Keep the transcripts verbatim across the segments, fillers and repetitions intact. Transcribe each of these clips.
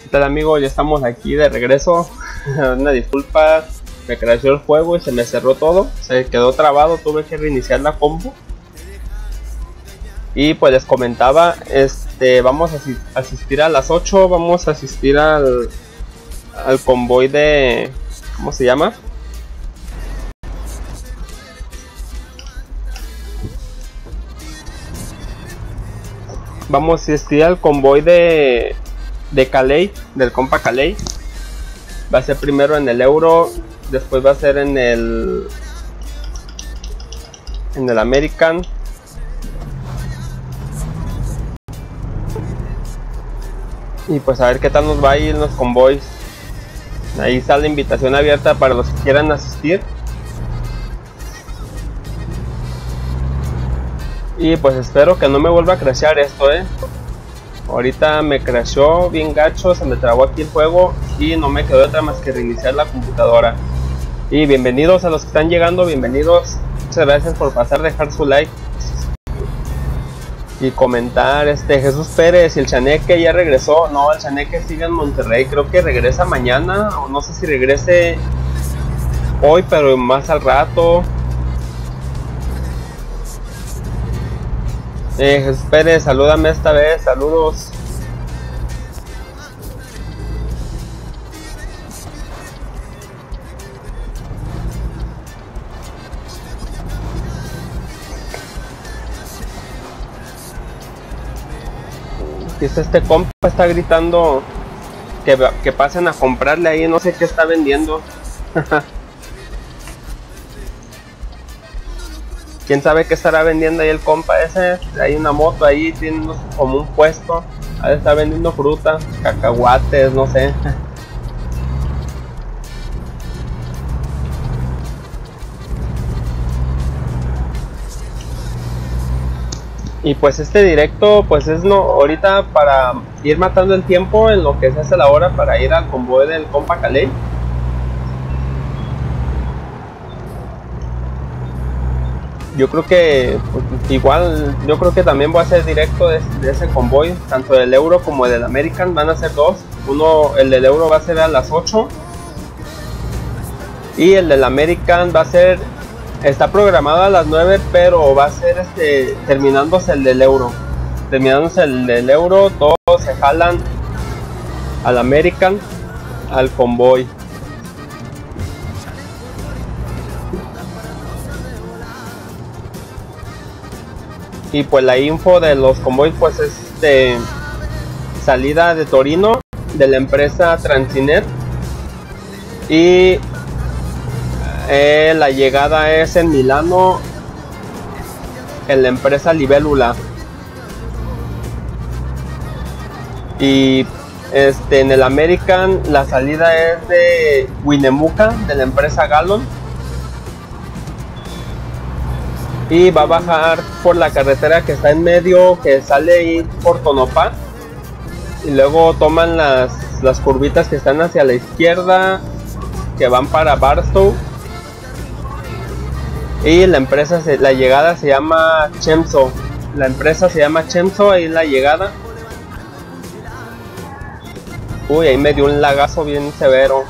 ¿Qué tal, amigos? Ya estamos aquí de regreso. Una disculpa, me creció el juego y se me cerró todo, se quedó trabado, tuve que reiniciar la compu. Y pues les comentaba, este vamos a asistir a las ocho, vamos a asistir al, al convoy de... ¿cómo se llama? Vamos a asistir al convoy de, de Calais, del compa Calais. Va a ser primero en el Euro, después va a ser en el en el American. Y pues a ver qué tal nos va ahí en los convoys. Ahí está la invitación abierta para los que quieran asistir. Y pues espero que no me vuelva a crashear esto, eh. Ahorita me crasheó bien gacho, se me trabó aquí el juego y no me quedó otra más que reiniciar la computadora. Y bienvenidos a los que están llegando, bienvenidos. Muchas gracias por pasar, dejar su like y comentar. Este Jesús Pérez, y el Chaneque ya regresó. No, el Chaneque sigue en Monterrey, creo que regresa mañana, o no sé si regrese hoy, pero más al rato. Eh, Jesús Pérez, salúdame esta vez, saludos. Dice este compa, está gritando que, que pasen a comprarle ahí, no sé qué está vendiendo. Quién sabe qué estará vendiendo ahí el compa ese. Hay una moto ahí, tiene como un puesto. Ahí está vendiendo fruta, cacahuates, no sé. Y pues este directo pues es no ahorita para ir matando el tiempo en lo que se hace la hora para ir al convoy del compa Calais. Yo creo que pues, igual yo creo que también voy a hacer directo de, de ese convoy, tanto del Euro como del American. Van a ser dos, uno, el del Euro va a ser a las ocho y el del American va a ser, está programado a las nueve, pero va a ser este terminándose el del Euro. Terminándose el del Euro, todos se jalan al American, al convoy. Y pues la info de los convoys pues es de salida de Torino de la empresa Transinet y eh, la llegada es en Milano en la empresa Libélula. Y este en el American la salida es de Winnemucca de la empresa Gallon. Y va a bajar por la carretera que está en medio, que sale ahí por Tonopah. Y luego toman las, las curvitas que están hacia la izquierda, que van para Barstow. Y la empresa, se, la llegada se llama Chemso. La empresa se llama Chemso, ahí la llegada. Uy, ahí me dio un lagazo bien severo.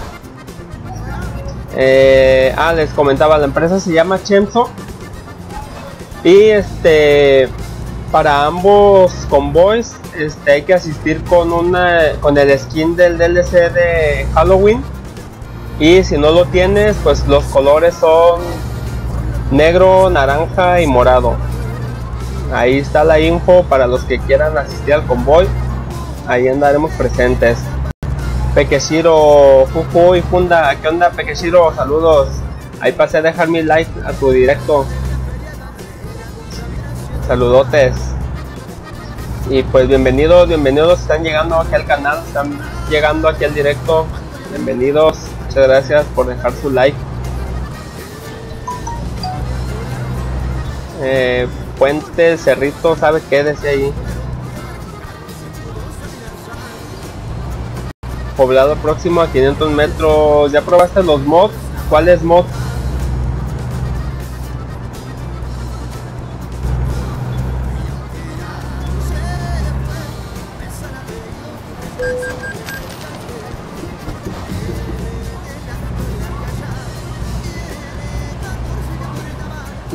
Eh, ah, les comentaba, la empresa se llama Chemso. Y este para ambos convoys este hay que asistir con una con el skin del D L C de Halloween, y si no lo tienes pues los colores son negro, naranja y morado. Ahí está la info para los que quieran asistir al convoy, ahí andaremos presentes. Pequeshiro, Fufu y Funda, ¿qué onda Pequeshiro? Saludos, ahí pasé a dejar mi like a tu directo. Saludotes. Y pues bienvenidos, bienvenidos, están llegando aquí al canal, están llegando aquí al directo. Bienvenidos, muchas gracias por dejar su like. Eh, Puente, Cerrito, ¿sabe qué decía ahí? Poblado próximo a quinientos metros. ¿Ya probaste los mods? ¿Cuáles mods?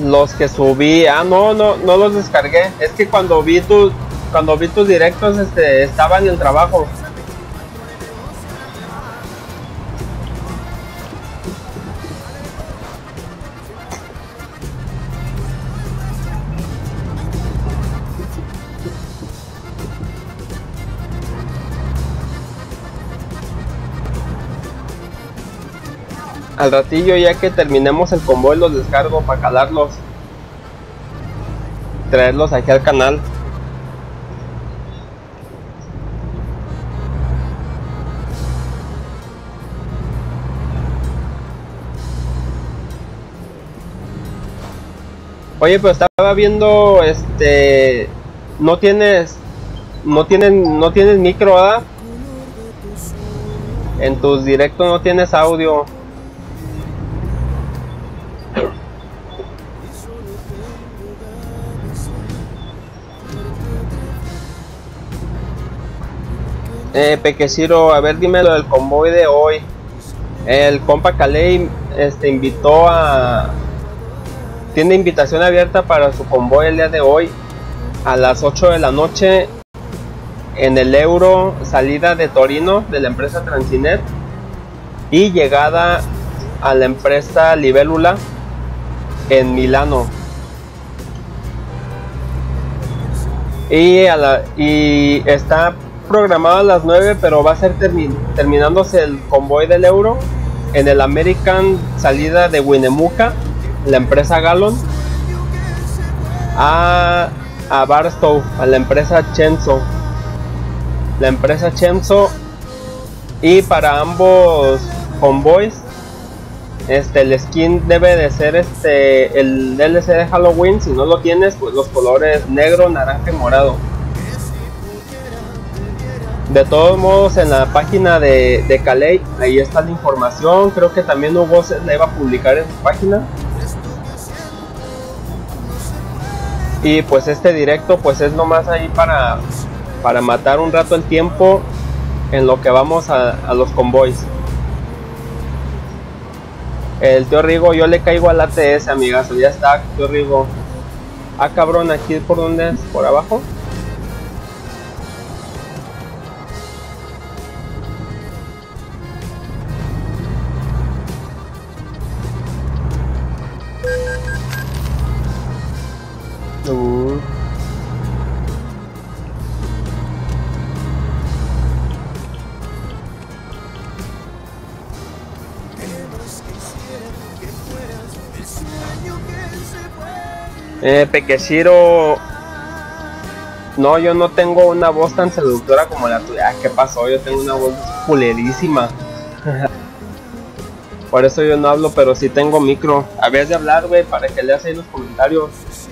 Los que subí, ah no, no, no los descargué. Es que cuando vi tu, cuando vi tus directos, este, estaba en el trabajo. Al ratillo, ya que terminemos el convoy, los descargo para calarlos, traerlos aquí al canal. Oye, pero estaba viendo, este, no tienes, no tienen, no tienes micro, ¿verdad? En tus directos no tienes audio. Eh, Pequeciro, a ver, dime lo del convoy de hoy. El compa Caley este, invitó a... Tiene invitación abierta para su convoy el día de hoy a las ocho de la noche en el Euro, salida de Torino de la empresa Transinet y llegada a la empresa Libélula en Milano. Y, a la, y está programado a las nueve, pero va a ser termi terminándose el convoy del Euro en el American, salida de Winnemucca, la empresa Gallon, a, a Barstow, a la empresa Chenso, la empresa Chenso. Y para ambos convoys, este, el skin debe de ser este, el D L C de Halloween. Si no lo tienes, pues los colores negro, naranja y morado. De todos modos, en la página de, de Caley, ahí está la información. Creo que también Hugo se la iba a publicar en su página. Y pues este directo pues es nomás ahí para, para matar un rato el tiempo en lo que vamos a, a los convoys. El tío Rigo, yo le caigo al A T S, amigazo. Ya está, tío Rigo. Ah, cabrón, aquí por donde es, por abajo. Uh. Eh, Pequeciro, no, yo no tengo una voz tan seductora como la tuya. ¿Qué pasó? Yo tengo una voz culerísima. Por eso yo no hablo, pero sí tengo micro. Habías de hablar, güey, para que leas ahí los comentarios.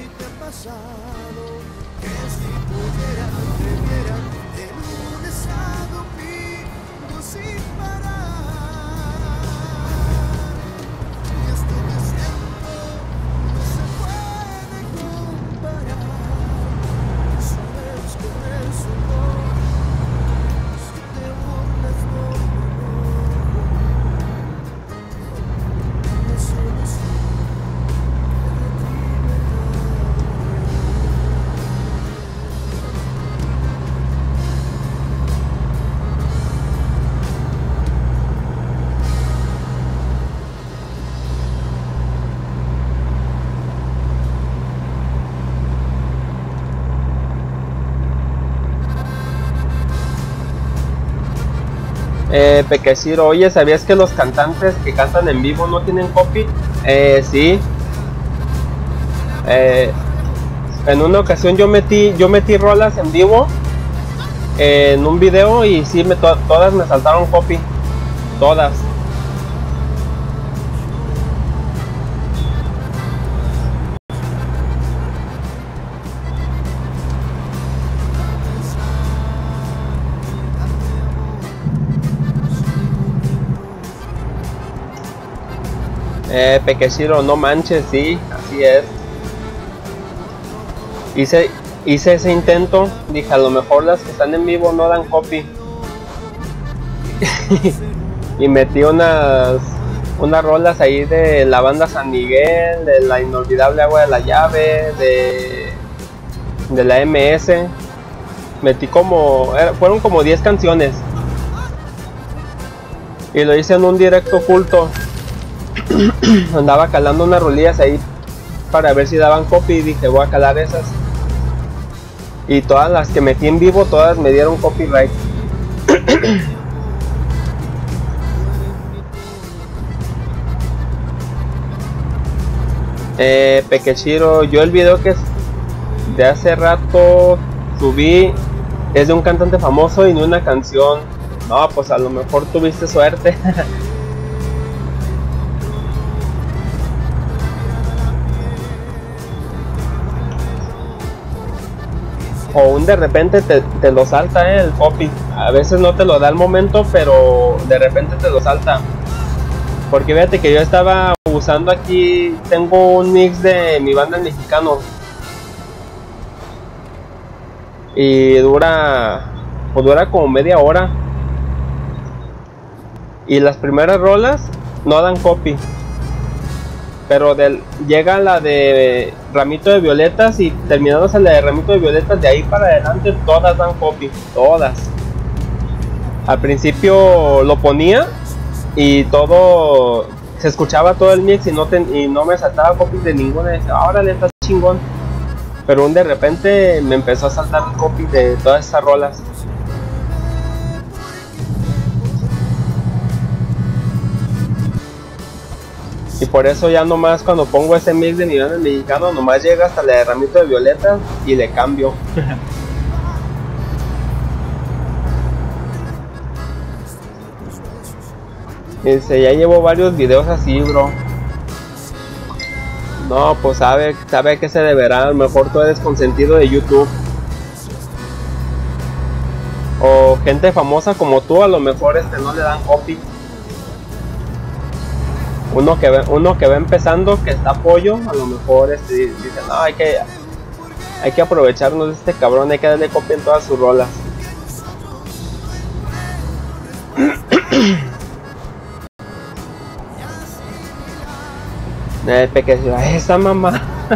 Eh, Pequeciro, oye, ¿sabías que los cantantes que cantan en vivo no tienen copy? Eh, sí. Eh, en una ocasión yo metí, yo metí rolas en vivo eh, en un video y sí, me, to todas me saltaron copy. Todas. Eh, Pequeciro, no manches, sí, así es. Hice, hice ese intento, dije, a lo mejor las que están en vivo no dan copy. Y metí unas, unas rolas ahí de la banda San Miguel, de la inolvidable Agua de la Llave, de, de la M S. Metí como, fueron como diez canciones. Y lo hice en un directo oculto. Andaba calando unas rolillas ahí para ver si daban copy y dije voy a calar esas. Y todas las que metí en vivo, todas me dieron copyright. eh, Pequechiro, yo el video que de hace rato subí es de un cantante famoso y ni una canción. No, pues a lo mejor tuviste suerte. O un de repente te, te lo salta eh, el copy. A veces no te lo da al momento, pero de repente te lo salta. Porque fíjate que yo estaba usando aquí, tengo un mix de mi banda El Mexicano. Y dura, pues dura como media hora. Y las primeras rolas no dan copy. Pero del, llega la de Ramito de Violetas y terminándose la de Ramito de Violetas, de ahí para adelante todas dan copy, todas. Al principio lo ponía y todo, se escuchaba todo el mix y no, te, y no me saltaba copy de ninguna. Y decía, ahora le estás chingón. Pero un de repente me empezó a saltar el copy de todas esas rolas. Y por eso ya nomás cuando pongo ese mix de nivel mexicano, nomás llega hasta la de Ramito de Violetas y le cambio. Dice, ya llevo varios videos así, bro. No, pues sabe, sabe que se deberá. A lo mejor tú eres consentido de YouTube. O gente famosa como tú, a lo mejor este no le dan copy. Uno que, ve, uno que va empezando, que está pollo, a lo mejor este, dice, no, hay que, hay que aprovecharnos de este cabrón, hay que darle copia en todas sus rolas. El pequeño, esa mamá.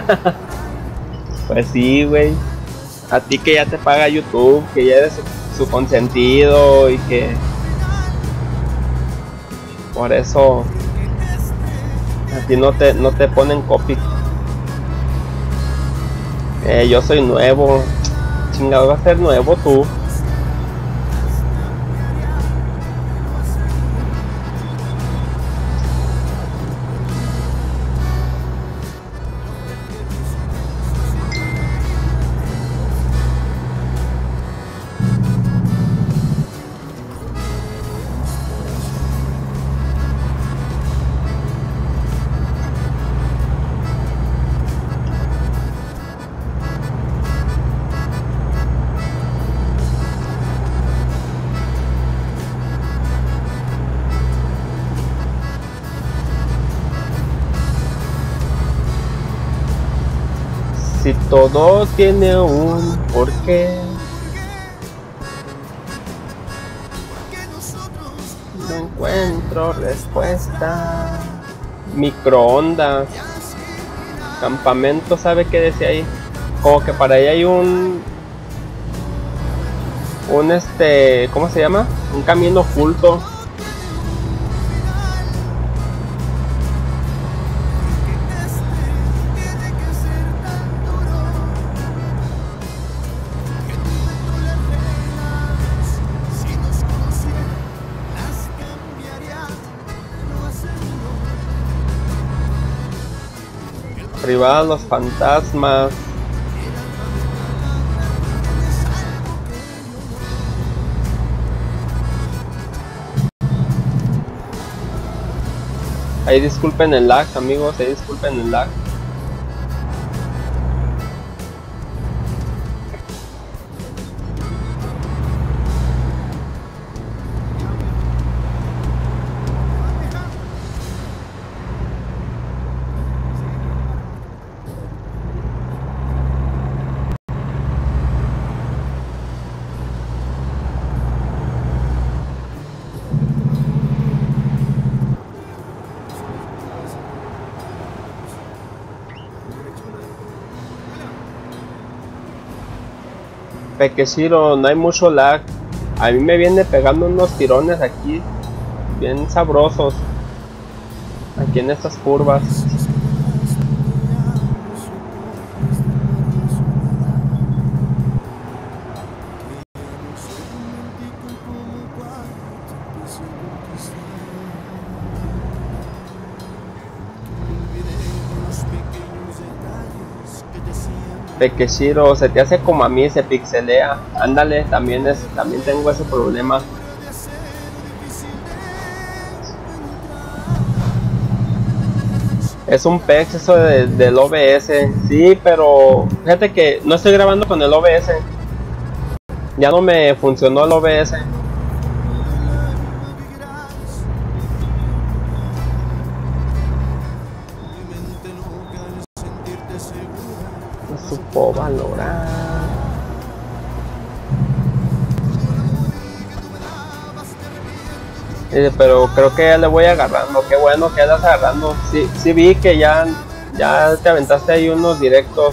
Pues sí, güey. A ti que ya te paga YouTube, que ya eres su, su consentido y que por eso a ti no te, no te ponen copy. Eh, yo soy nuevo. Chingado, va a ser nuevo tú. Si todo tiene un porqué, no encuentro respuesta. Microondas, campamento, ¿sabe qué decía ahí? Como que para allá hay un un este, ¿cómo se llama? Un camino oculto. Privados los fantasmas. Ahí disculpen el lag, amigos, ahí disculpen el lag. Pequeshiro, no hay mucho lag. A mí me viene pegando unos tirones aquí bien sabrosos. Aquí en estas curvas. Pequeshiro, se te hace como a mí, se pixelea. Ándale, también es, también tengo ese problema. Es un pex eso de, del O B S. Sí, pero fíjate que no estoy grabando con el O B S. Ya no me funcionó el O B S. No supo valorar. Pero creo que ya le voy agarrando. Qué bueno que andas agarrando. Sí, sí vi que ya, ya te aventaste ahí unos directos.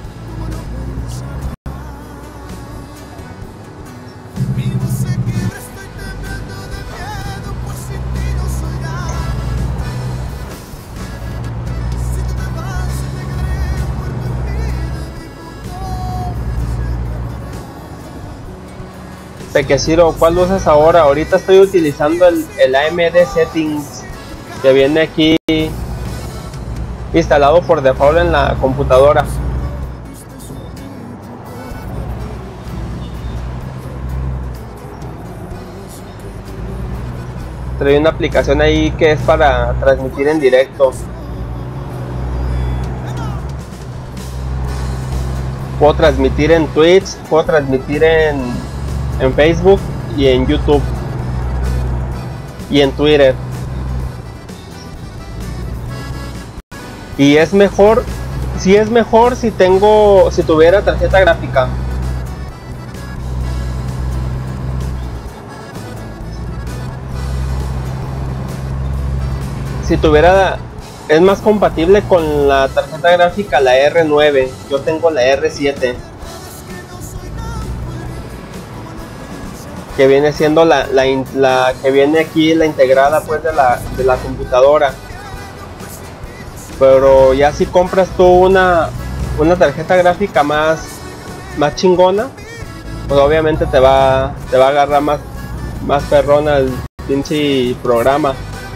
Pequeshiro, ¿cuál usas ahora? Ahorita estoy utilizando el, el A M D Settings que viene aquí instalado por default en la computadora. Trae una aplicación ahí que es para transmitir en directo. Puedo transmitir en Twitch, puedo transmitir en, en Facebook y en YouTube y en Twitter. Y es mejor, si es mejor si tengo, si tuviera tarjeta gráfica. Si tuviera, es más compatible con la tarjeta gráfica la R nueve. Yo tengo la R siete, que viene siendo la, la, la que viene aquí, la integrada pues de la, de la computadora. Pero ya si compras tú una, una tarjeta gráfica más, más chingona, pues obviamente te va, te va a agarrar más, más perrona el pinche programa.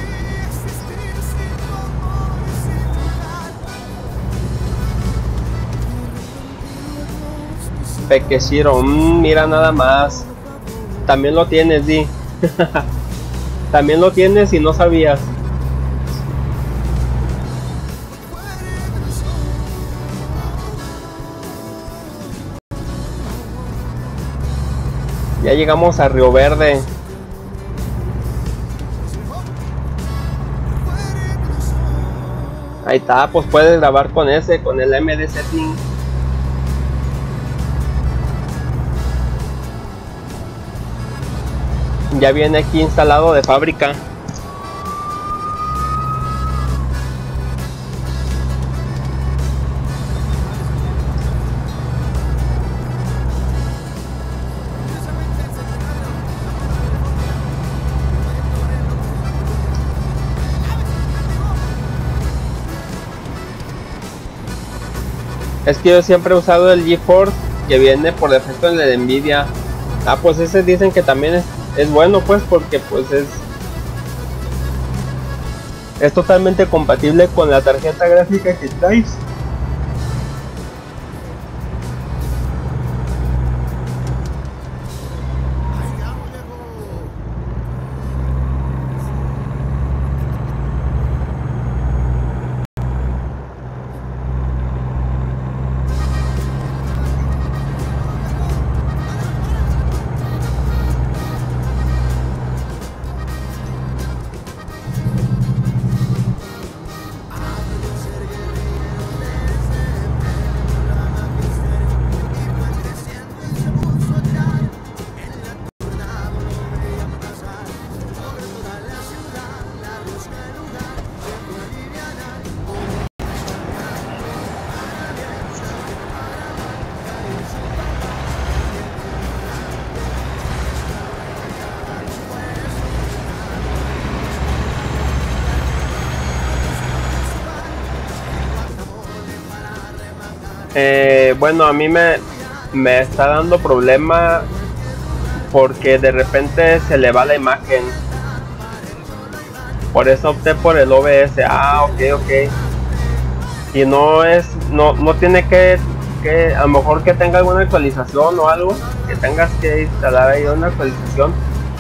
Pequeshiro, mmm, mira nada más. También lo tienes, Di. También lo tienes y no sabías. Ya llegamos a Río Verde. Ahí está, pues puedes grabar con ese, con el A M D Setting. Ya viene aquí instalado de fábrica. Es que yo siempre he usado el GeForce, que viene por defecto en el de Nvidia. Ah, pues ese dicen que también es, es bueno, pues, porque pues es es totalmente compatible con la tarjeta gráfica que traes. Eh, bueno, a mí me, me está dando problema porque de repente se le va la imagen. Por eso opté por el O B S. Ah, ok, ok. Y no es, no, no tiene que, que, a lo mejor que tenga alguna actualización o algo, que tengas que instalar ahí una actualización.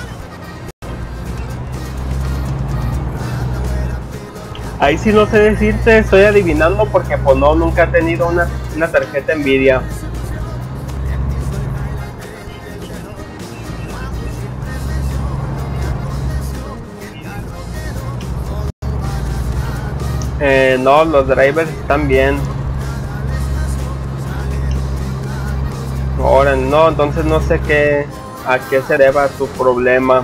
Ahí sí no sé decirte, estoy adivinando porque pues no, nunca he tenido una, una tarjeta Nvidia. Eh, no, los drivers están bien. Ahora no, entonces no sé qué, a qué se deba tu problema.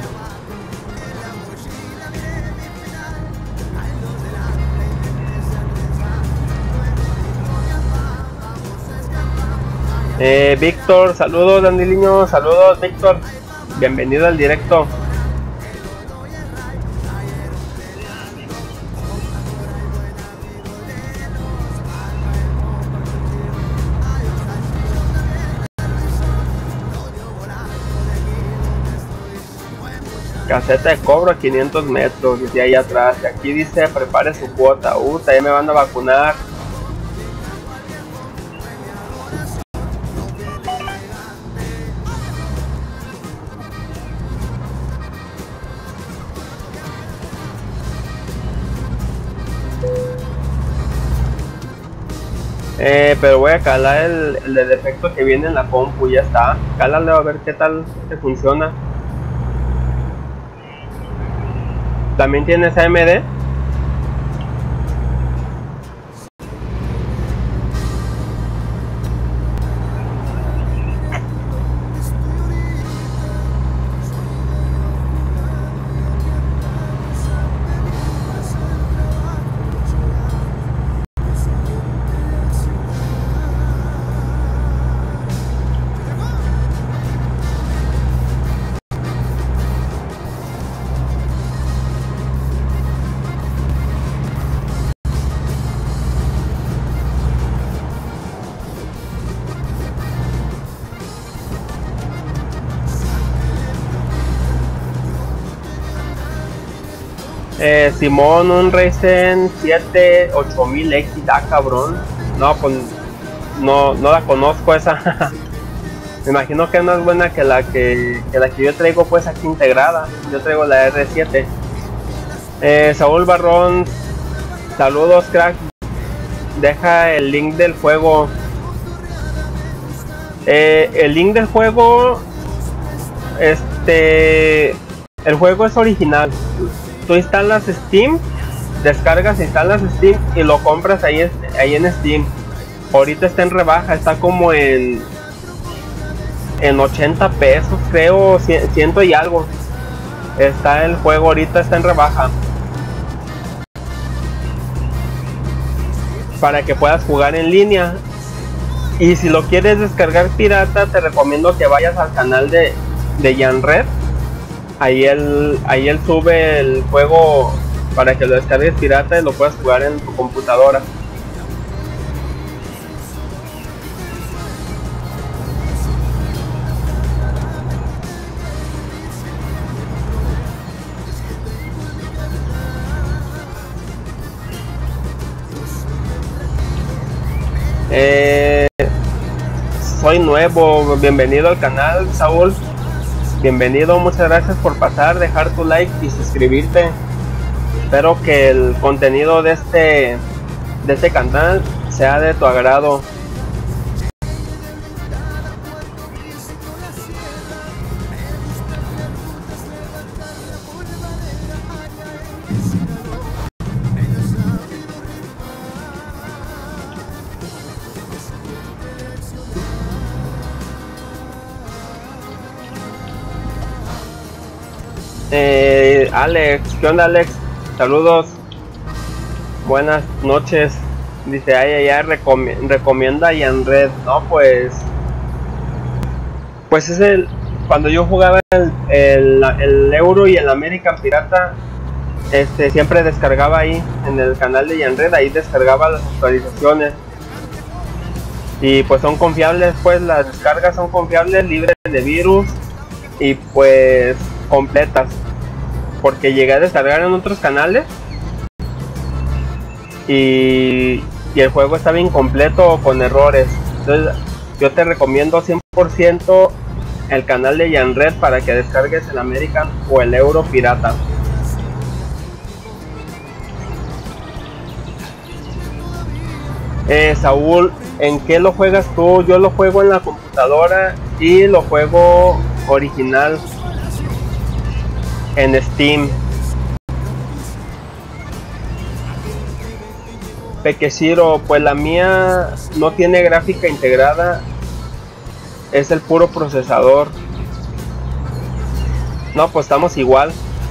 Eh, Víctor, saludos Dandiliño, saludos Víctor, bienvenido al directo. Caseta de cobro a quinientos metros, dice ahí atrás. Y aquí dice prepare su cuota. Uh, también me van a vacunar. Eh, pero voy a calar el, el de defecto que viene en la compu, ya está. Cálale a ver qué tal te funciona. ¿También tienes A M D? Eh, Simón, un Ryzen siete ocho mil X, ah, cabrón. No, pues no, no la conozco esa. Me imagino que no es buena que la que, que la que yo traigo pues aquí integrada. Yo traigo la R siete. Eh, Saúl Barrón, saludos crack. Deja el link del juego. Eh, el link del juego, este, el juego es original. Tú instalas Steam, descargas, instalas Steam y lo compras ahí, ahí en Steam. Ahorita está en rebaja, está como en en ochenta pesos, creo, ciento y algo. Está el juego, ahorita está en rebaja. Para que puedas jugar en línea. Y si lo quieres descargar pirata, te recomiendo que vayas al canal de, de Yanred. Ahí él, ahí él sube el juego para que lo descargues pirata y lo puedas jugar en tu computadora. Eh, soy nuevo, bienvenido al canal, Saúl. Bienvenido, muchas gracias por pasar, dejar tu like y suscribirte. Espero que el contenido de este de este canal sea de tu agrado. Eh, Alex, ¿qué onda Alex? Saludos, buenas noches. Dice, ay, ay, ay, recomi recomienda Yanred. No, pues, pues es el, cuando yo jugaba el, el, el Euro y el American Pirata, este, siempre descargaba ahí, en el canal de Yanred, ahí descargaba las actualizaciones. Y pues son confiables, pues las descargas son confiables, libres de virus y pues completas. Porque llegué a descargar en otros canales y, y el juego estaba incompleto o con errores. Entonces yo te recomiendo cien por ciento el canal de Yanred para que descargues el American o el Euro pirata. Eh, Saúl, ¿en qué lo juegas tú? Yo lo juego en la computadora y lo juego original en Steam. Pequeciro, pues la mía no tiene gráfica integrada, es el puro procesador. No, pues estamos igual.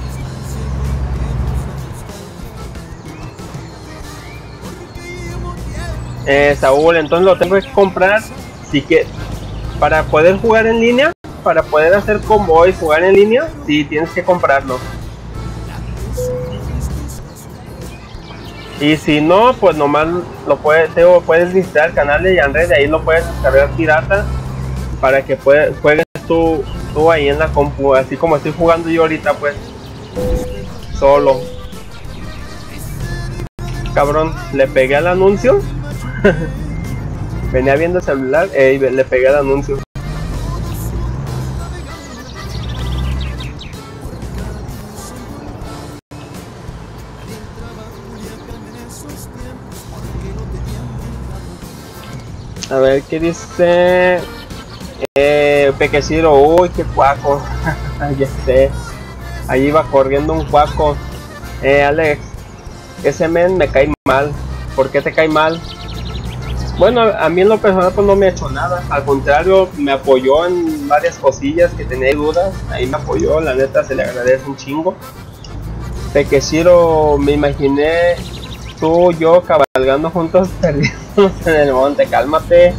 Eh, Saúl, entonces lo tengo que comprar si que para poder jugar en línea, para poder hacer combo y jugar en línea, sí tienes que comprarlo. Y si no, pues nomás lo puedes, te, puedes visitar el canal de Yanred, de ahí lo puedes descargar pirata para que puedes, juegues tú, tú ahí en la compu, así como estoy jugando yo ahorita, pues solo. Cabrón, le pegué al anuncio. Venía viendo el celular y eh, le pegué al anuncio. A ver, ¿qué dice? Eh, Pequeciro, uy, qué cuaco. Ya sé. Ahí iba corriendo un cuaco. Eh, Alex, ese men me cae mal. ¿Por qué te cae mal? Bueno, a mí en lo personal pues no me ha hecho nada. Al contrario, me apoyó en varias cosillas que tenía dudas. Ahí me apoyó, la neta se le agradece un chingo. Pequeciro, me imaginé tú y yo cabalgando juntos perdidos en el monte. Cálmate.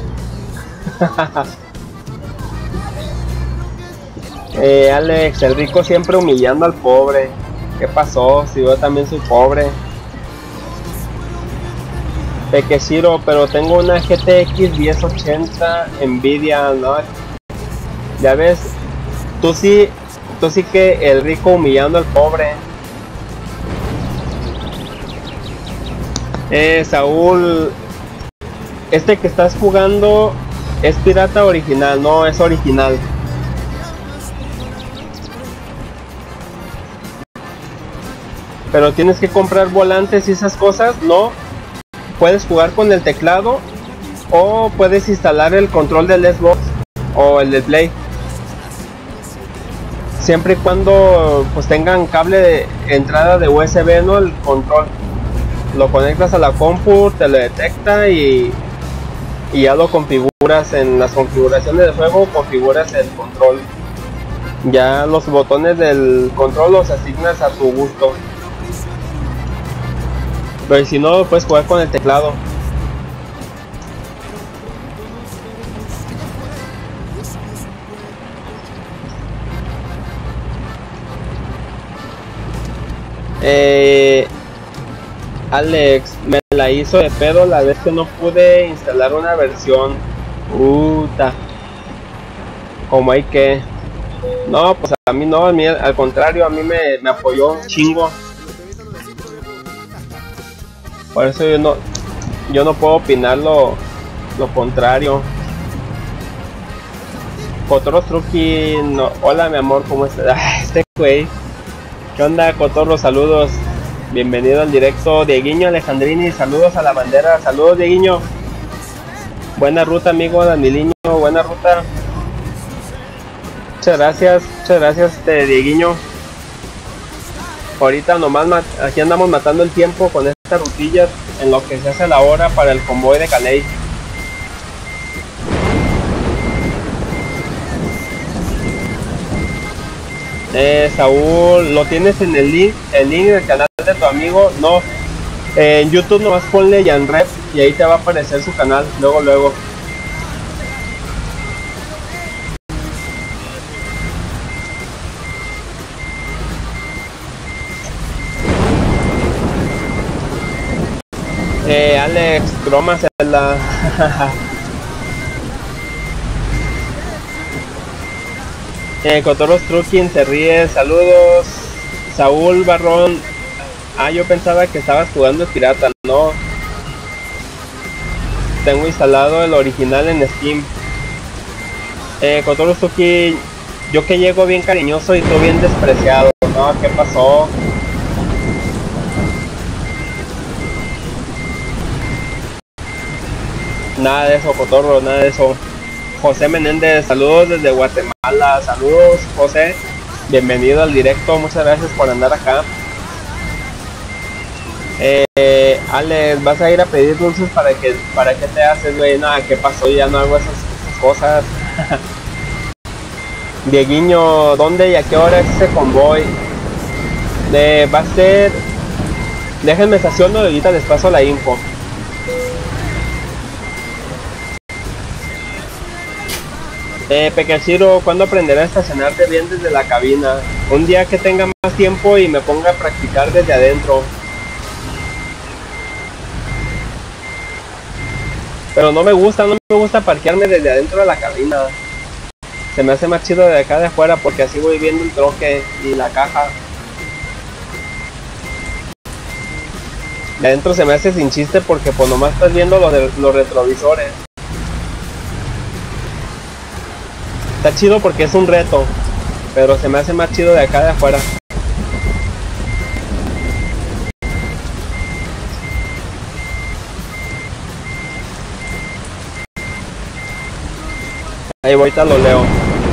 eh, Alex, el rico siempre humillando al pobre. ¿Qué pasó? Si yo también soy pobre. Pequeciro, pero tengo una G T X diez ochenta Nvidia, ¿no? Ya ves, tú sí, tú sí que el rico humillando al pobre. Eh, Saúl, este que estás jugando es pirata original, no es original. Pero tienes que comprar volantes y esas cosas, no. Puedes jugar con el teclado o puedes instalar el control del Xbox o el de Play, siempre y cuando pues tengan cable de entrada de U S B, no el control. Lo conectas a la compu, te lo detecta y, y ya lo configuras en las configuraciones del juego, configuras el control. Ya los botones del control los asignas a tu gusto. Pero si no, puedes jugar con el teclado. Eh, Alex, me la hizo de pedo la vez que no pude instalar una versión. Puta. Como hay que. No, pues a mí no, a mí, al contrario, a mí me, me apoyó un chingo. Por eso yo no, yo no puedo opinar lo, lo contrario. Cotorro Truqui, no, hola mi amor, ¿cómo estás? Ah, este güey. ¿Qué onda, Cotorro? Saludos. Bienvenido al directo. Dieguiño Alejandrini, saludos a la bandera. Saludos, Dieguiño. Buena ruta, amigo Daniliño, buena ruta. Muchas gracias, muchas gracias, este, Dieguiño. Ahorita nomás aquí andamos matando el tiempo con estas rutillas en lo que se hace la hora para el convoy de Calais. Eh, Saúl, ¿lo tienes en el link, el link del canal de tu amigo? No, eh, en YouTube nomás ponle Yanred y ahí te va a aparecer su canal, luego luego. Eh, Alex, bromas en la... Eh, Cotorros Trucking se ríe, saludos. Saúl Barrón. Ah, yo pensaba que estabas jugando el pirata, no. Tengo instalado el original en Steam. Eh, Cotorros Trucking, yo que llego bien cariñoso y tú bien despreciado, ¿no? ¿Qué pasó? Nada de eso, Cotorro, nada de eso. José Menéndez, saludos desde Guatemala, saludos José, bienvenido al directo, muchas gracias por andar acá. Eh, Alex, vas a ir a pedir dulces para que, para que te haces, güey. Nada, ¿qué pasó? Ya no hago esas, esas cosas. Dieguiño, ¿dónde y a qué hora es ese convoy? Eh, va a ser, déjenme estaciono y ahorita les paso la info. Eh, Pekashiro, ¿cuándo aprenderá a estacionarte bien desde la cabina? Un día que tenga más tiempo y me ponga a practicar desde adentro. Pero no me gusta, no me gusta parquearme desde adentro de la cabina. Se me hace más chido de acá de afuera porque así voy viendo el troque y la caja. De adentro se me hace sin chiste porque pues nomás estás viendo los, de, los retrovisores. Está chido porque es un reto, pero se me hace más chido de acá de afuera. Ahí ahorita lo leo.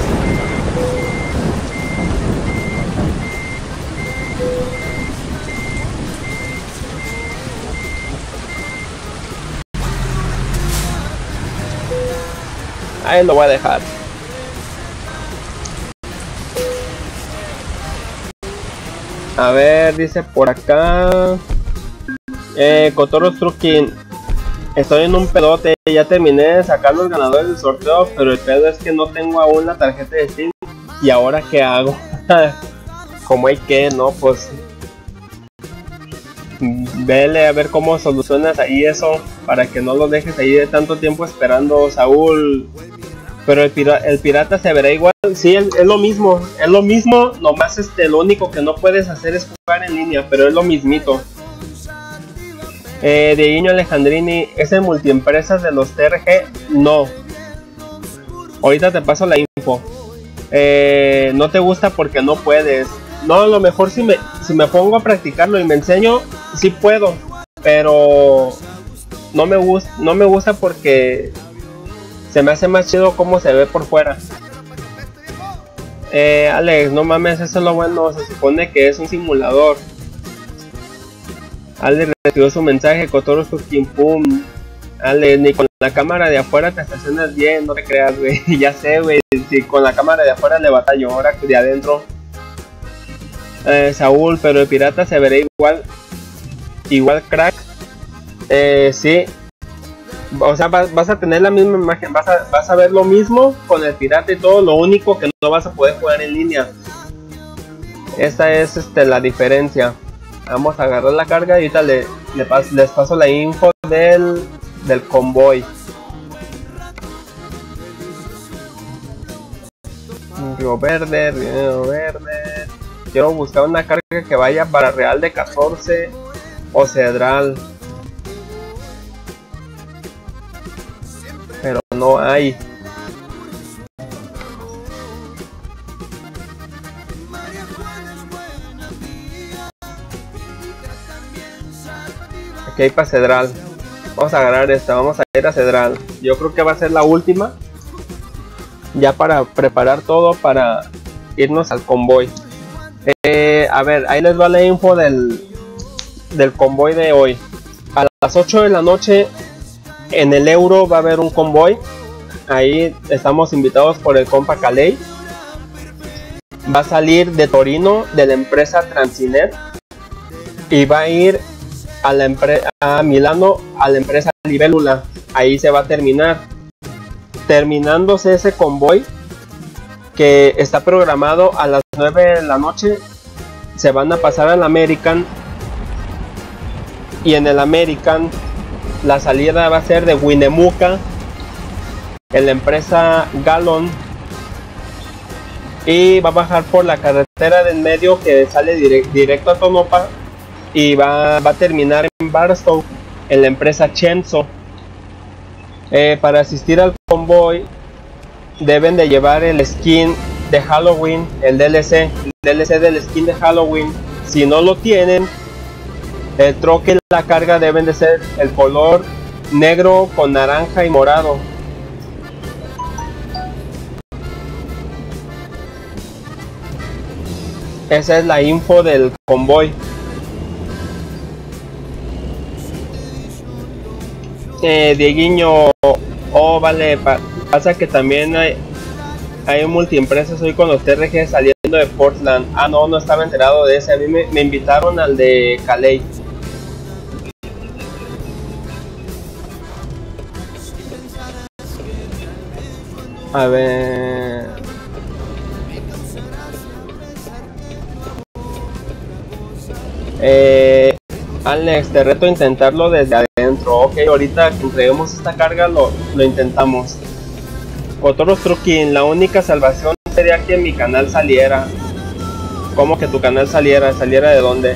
Ahí lo voy a dejar. A ver, dice por acá. Eh, Cotorros Trucking. Estoy en un pedote, ya terminé de sacar los ganadores del sorteo, pero el pedo es que no tengo aún la tarjeta de Steam. ¿Y ahora qué hago? ¿Cómo hay que? No, pues vele a ver cómo solucionas ahí eso, para que no lo dejes ahí de tanto tiempo esperando, Saúl. Pero el, pira el pirata se verá igual. Sí, es, es lo mismo, es lo mismo, nomás este, lo único que no puedes hacer es jugar en línea, pero es lo mismito. Eh, Dieguiño Alejandrini, ¿es en multiempresas de los T R G? No. Ahorita te paso la info. Eh, no te gusta porque no puedes. No, a lo mejor si me, si me pongo a practicarlo y me enseño, sí puedo. Pero no me gusta, no me gusta porque se me hace más chido cómo se ve por fuera. Eh, Alex, no mames, eso es lo bueno. Se supone que es un simulador. Ale recibió su mensaje, Cotorros Trucking, pum. Ale, ni con la cámara de afuera te estacionas bien, no te creas, güey. Ya sé, güey, si con la cámara de afuera le batallo, ahora de adentro. Eh, Saúl, pero el pirata se verá igual. Igual crack. Eh, sí. O sea, vas, vas a tener la misma imagen, vas a, vas a ver lo mismo con el pirata y todo, lo único que no vas a poder jugar en línea. Esta es este, la diferencia. Vamos a agarrar la carga y ahorita le, le pas, les paso la info del, del convoy. Río Verde, Río Verde. Quiero buscar una carga que vaya para Real de catorce o Cedral. Pero no hay. Aquí hay para Cedral. Vamos a agarrar esta, vamos a ir a Cedral. Yo creo que va a ser la última. Ya para preparar todo para irnos al convoy. Eh, a ver, ahí les va la info del, del convoy de hoy. A las ocho de la noche en el Euro va a haber un convoy. Ahí estamos invitados por el compa Caley. Va a salir de Torino, de la empresa Transinet. Y va a ir a la empresa a Milano, a la empresa Libélula. Ahí se va a terminar. Terminándose ese convoy, que está programado a las nueve de la noche, se van a pasar al American. Y en el American la salida va a ser de Winnemucca, en la empresa Gallon. y va a bajar por la carretera del medio que sale direct, directo a Tonopah y va, va a terminar en Barstow, en la empresa Chenzo. Eh, para asistir al convoy deben de llevar el skin de Halloween, el D L C, el D L C del skin de Halloween. Si no lo tienen, el troque y la carga deben de ser el color negro con naranja y morado. Esa es la info del convoy. Eh, Dieguiño, oh vale, pa pasa que también hay, hay multiempresas hoy con los T R G saliendo de Portland. Ah no, no estaba enterado de ese, a mí me, me invitaron al de Calais. A ver... Eh, Alex, te reto a intentarlo desde adentro. Ok, ahorita que entreguemos esta carga lo, lo intentamos. Otros Trucking, la única salvación sería que mi canal saliera. ¿Cómo que tu canal saliera? ¿Saliera de dónde?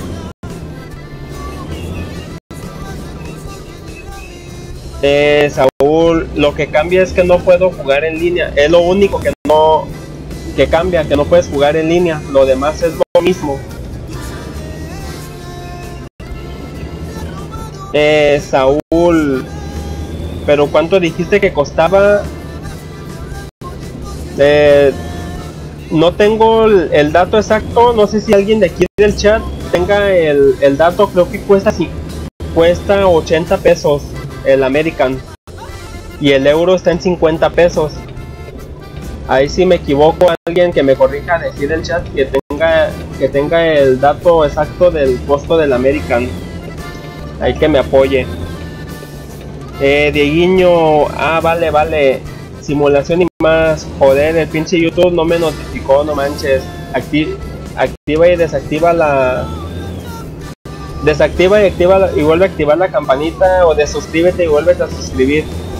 Eh, Saúl, lo que cambia es que no puedo jugar en línea. Es lo único que no que cambia, que no puedes jugar en línea. Lo demás es lo mismo. Eh, Saúl, pero ¿cuánto dijiste que costaba? Eh, no tengo el, el dato exacto. No sé si alguien de aquí del chat tenga el, el dato. Creo que cuesta, si, cuesta ochenta pesos el American y el euro está en cincuenta pesos. Ahí si me equivoco, alguien que me corrija de aquí del chat que tenga que tenga el dato exacto del costo del American. Ahí que me apoye. Eh, Dieguiño, ah, vale, vale. Simulación y más. Joder, el pinche YouTube no me notificó, no manches. Acti activa y desactiva la... Desactiva y activa la... y vuelve a activar la campanita, o desuscríbete y vuelves a suscribir.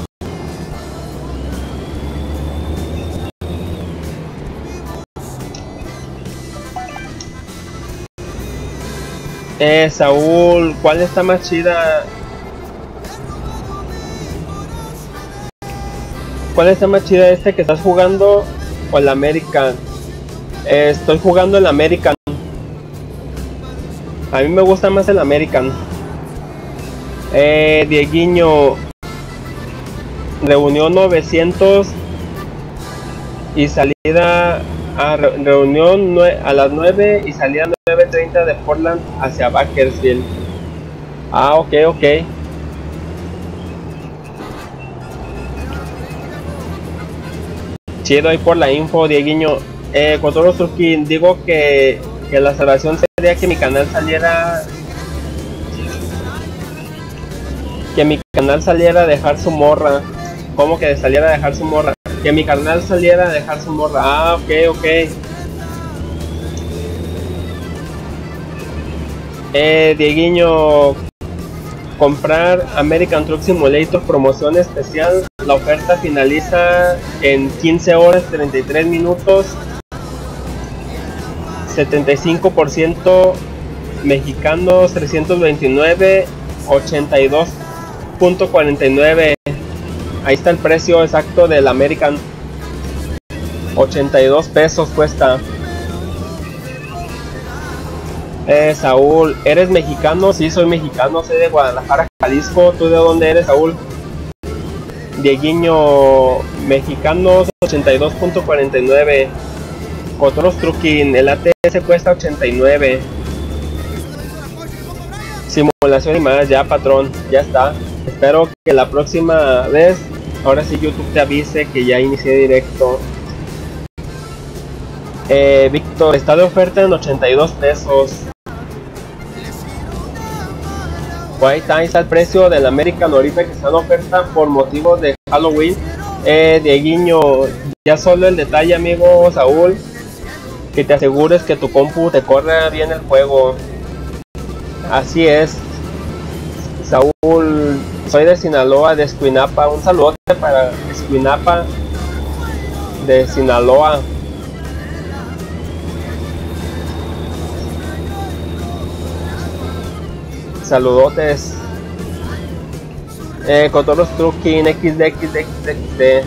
Eh, Saúl, ¿cuál está más chida? ¿Cuál está más chida, este que estás jugando o el American? Eh, estoy jugando el American. A mí me gusta más el American. Eh, Dieguiño, reunión novecientos y salida a re reunión a las nueve y salida nueve treinta de Portland hacia Bakersfield. Ah, ok, ok. Chido ahí por la info, Dieguiño. Eh, con todos los Trucking, digo que, que la salvación sería que mi canal saliera... Que mi canal saliera a dejar su morra. ¿Cómo que saliera a dejar su morra? Que mi canal saliera a dejar su morra. Ah, ok, ok. Eh, Dieguiño, comprar American Truck Simulator promoción especial. La oferta finaliza en quince horas treinta y tres minutos. setenta y cinco por ciento mexicanos, trescientos veintinueve, ochenta y dos punto cuarenta y nueve. Ahí está el precio exacto del American. ochenta y dos pesos cuesta. Eh, Saúl, ¿eres mexicano? Sí, soy mexicano, soy de Guadalajara, Jalisco. ¿Tú de dónde eres, Saúl? Dieguiño, mexicanos, ochenta y dos punto cuarenta y nueve. Otros Trucking, el A T S cuesta ochenta y nueve. Simulación y más, ya patrón, ya está. Espero que la próxima vez, ahora sí YouTube te avise que ya inicié directo. Eh, Víctor, está de oferta en ochenta y dos pesos. Ahí está, ahí está el precio del American ahorita que está en oferta por motivos de Halloween. Eh, Dieguiño, ya solo el detalle, amigo Saúl, que te asegures que tu compu te corra bien el juego. Así es, Saúl, soy de Sinaloa, de Escuinapa. Un saludo para Escuinapa de Sinaloa. Saludotes. Eh, Cotorros Trucking, X D, X D, X D, X D.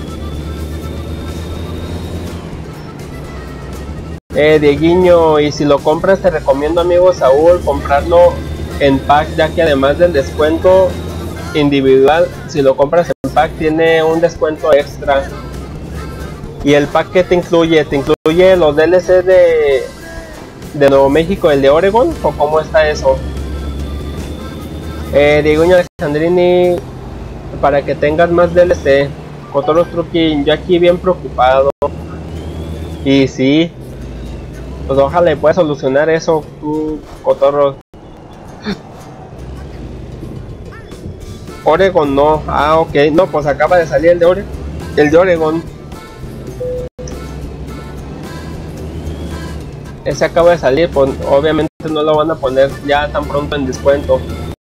Eh, Dieguiño, y si lo compras te recomiendo, amigo Saúl, comprarlo en pack, ya que además del descuento individual, si lo compras en pack tiene un descuento extra. Y el pack que te incluye, te incluye los D L C de, de Nuevo México, el de Oregon, o cómo está eso. Eh, Dieguiño Alexandrini, para que tengas más D L C. Cotorros Trucking, yo aquí bien preocupado. Y sí, pues ojalá puedas solucionar eso, tú, Cotorro. Oregon no, ah ok, no, pues acaba de salir el de Oregon, el de Oregon. Ese acaba de salir, pues obviamente no lo van a poner ya tan pronto en descuento.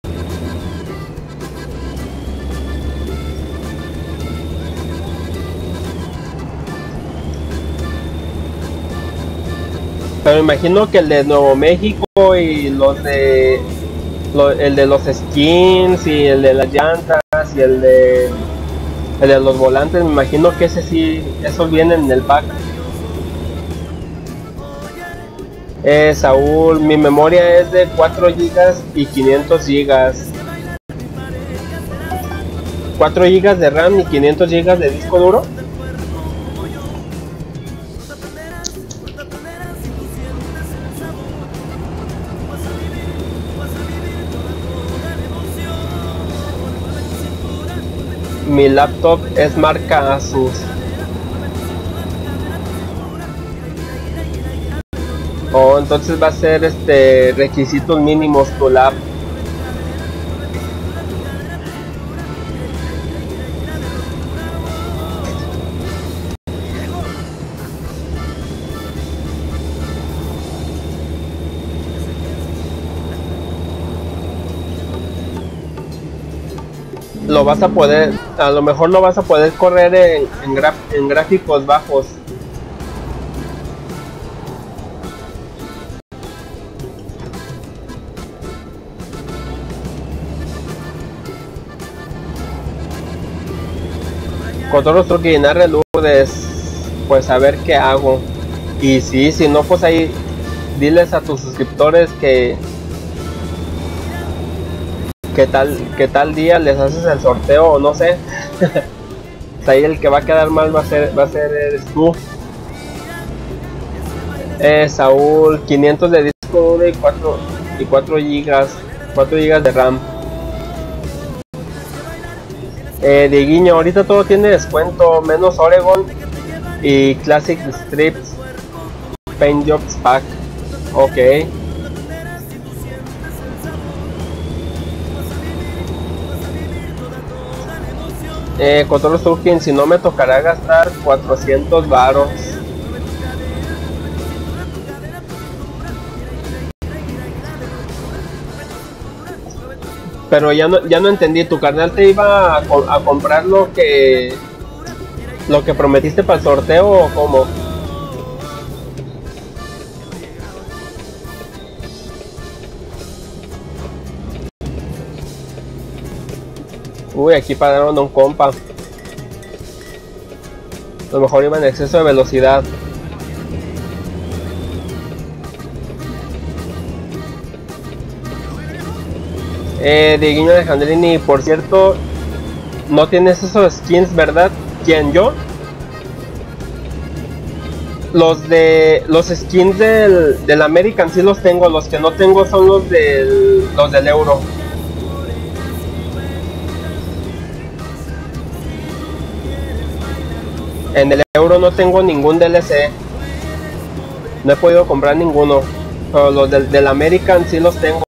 Pero imagino que el de Nuevo México y los de lo, el de los skins y el de las llantas y el de el de los volantes, me imagino que ese sí, esos vienen en el pack. Eh, Saúl, mi memoria es de cuatro gigas y quinientos gigas. cuatro gigas de RAM y quinientos gigas de disco duro. Mi laptop es marca Asus. Oh, entonces va a ser este requisitos mínimos tu lap. Lo vas a poder, a lo mejor lo vas a poder correr en, en, graf, en gráficos bajos. Cotorros Trucking, reludes, pues a ver qué hago. Y sí, si no, pues ahí diles a tus suscriptores que que tal que tal día les haces el sorteo, o no sé. Ahí el que va a quedar mal va a ser va a ser eres tú. Eh, Saúl, quinientos de disco duro y cuatro y cuatro gigas, cuatro gigas de RAM. Eh, Dieguiño, ahorita todo tiene descuento, menos Oregon y Classic Strips Paint Jobs Pack. Ok. Eh, Cotorros Trucking, si no me tocará gastar cuatrocientos varos. Pero ya no, ya no entendí, tu carnal te iba a, a comprar lo que lo que prometiste para el sorteo, o cómo. Uy, aquí pararon a un compa. A lo mejor iba en exceso de velocidad. Eh, Dieguiño Alejandrini, por cierto, no tienes esos skins, ¿verdad? ¿Quién, yo? Los de los skins del, del American sí los tengo, los que no tengo son los del los del Euro. En el Euro no tengo ningún D L C. No he podido comprar ninguno. Pero los del, del American sí los tengo.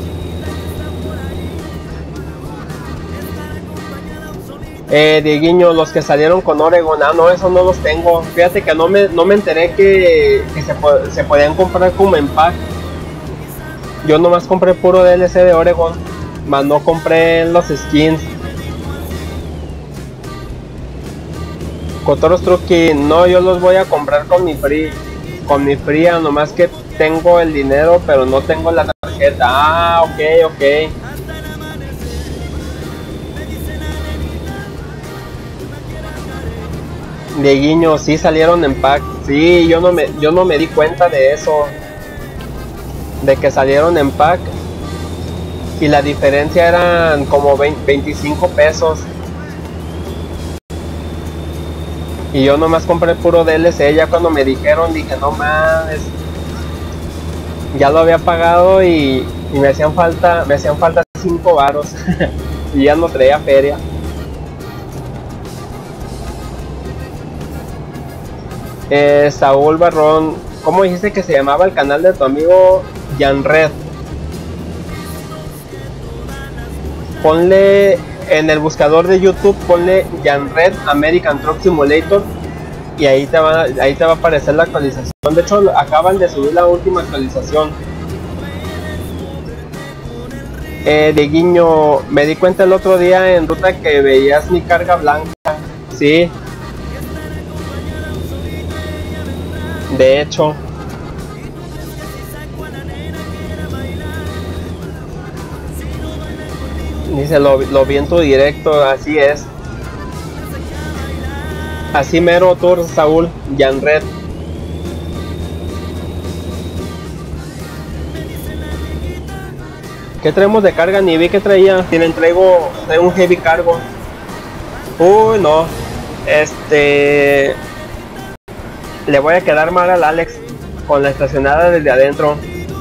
Eh, Dieguiño, los que salieron con Oregon, ah no, esos no los tengo. Fíjate que no me, no me enteré que, que se, se podían comprar como en pack. Yo nomás compré puro D L C de Oregon, más no compré los skins. Cotorros Trucking, no, yo los voy a comprar con mi free, con mi fría, nomás que tengo el dinero pero no tengo la tarjeta. Ah, ok, ok. De guiño, sí salieron en pack. Sí, yo no me, yo no me di cuenta de eso. De que salieron en pack. Y la diferencia eran como veinte, veinticinco pesos. Y yo nomás compré puro D L C. Ya cuando me dijeron, dije, no mames. Ya lo había pagado y, y me hacían falta, me hacían falta cinco varos. Y ya no traía feria. Eh, Saúl Barrón, ¿cómo dijiste que se llamaba el canal de tu amigo Jan Red? Ponle en el buscador de YouTube, ponle Jan Red American Truck Simulator y ahí te va, ahí te va a aparecer la actualización. De hecho, acaban de subir la última actualización. Eh, de guiño, me di cuenta el otro día en ruta que veías mi carga blanca. Sí. De hecho. Dice, lo, lo vi en tu directo, así es. Así mero tour, Saúl, Jan Red. ¿Qué traemos de carga? Ni vi que traía. Tienen, traigo, traigo un heavy cargo. Uy, no. Este... Le voy a quedar mal al Alex con la estacionada desde adentro.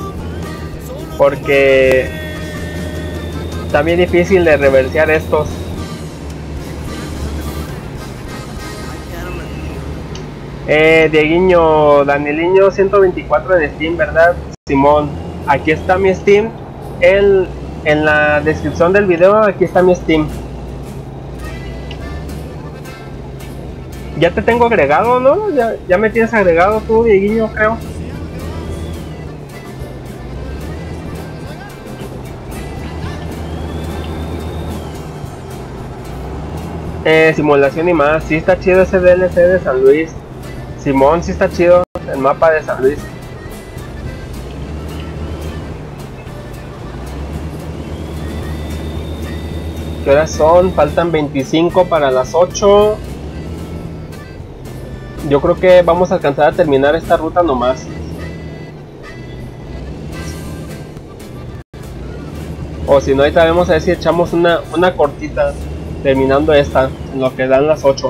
Porque... está bien difícil de reversear estos. Eh, Dieguiño, Danieliño ciento veinticuatro en Steam, ¿verdad? Simón, aquí está mi Steam. El, en la descripción del video, aquí está mi Steam. Ya te tengo agregado, ¿no? Ya, ya me tienes agregado tú, Dieguiño, creo. Eh, simulación y más, sí está chido ese D L C de San Luis. Simón, sí está chido el mapa de San Luis. ¿Qué horas son? Faltan veinticinco para las ocho. Yo creo que vamos a alcanzar a terminar esta ruta nomás. O si no, ahorita vemos a ver si echamos una, una cortita terminando esta, en lo que dan las ocho.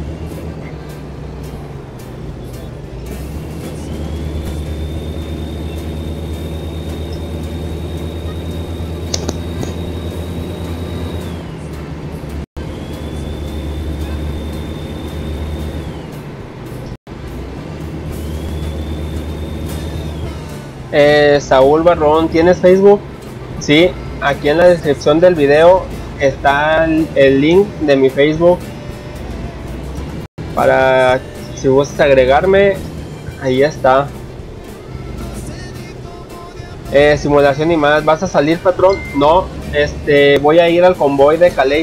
Eh, Saúl Barrón, ¿tienes Facebook? Sí, aquí en la descripción del video está el, el link de mi Facebook para si gustas agregarme. Ahí está. Eh, simulación y más. ¿Vas a salir, patrón? No, este, voy a ir al convoy de Calais.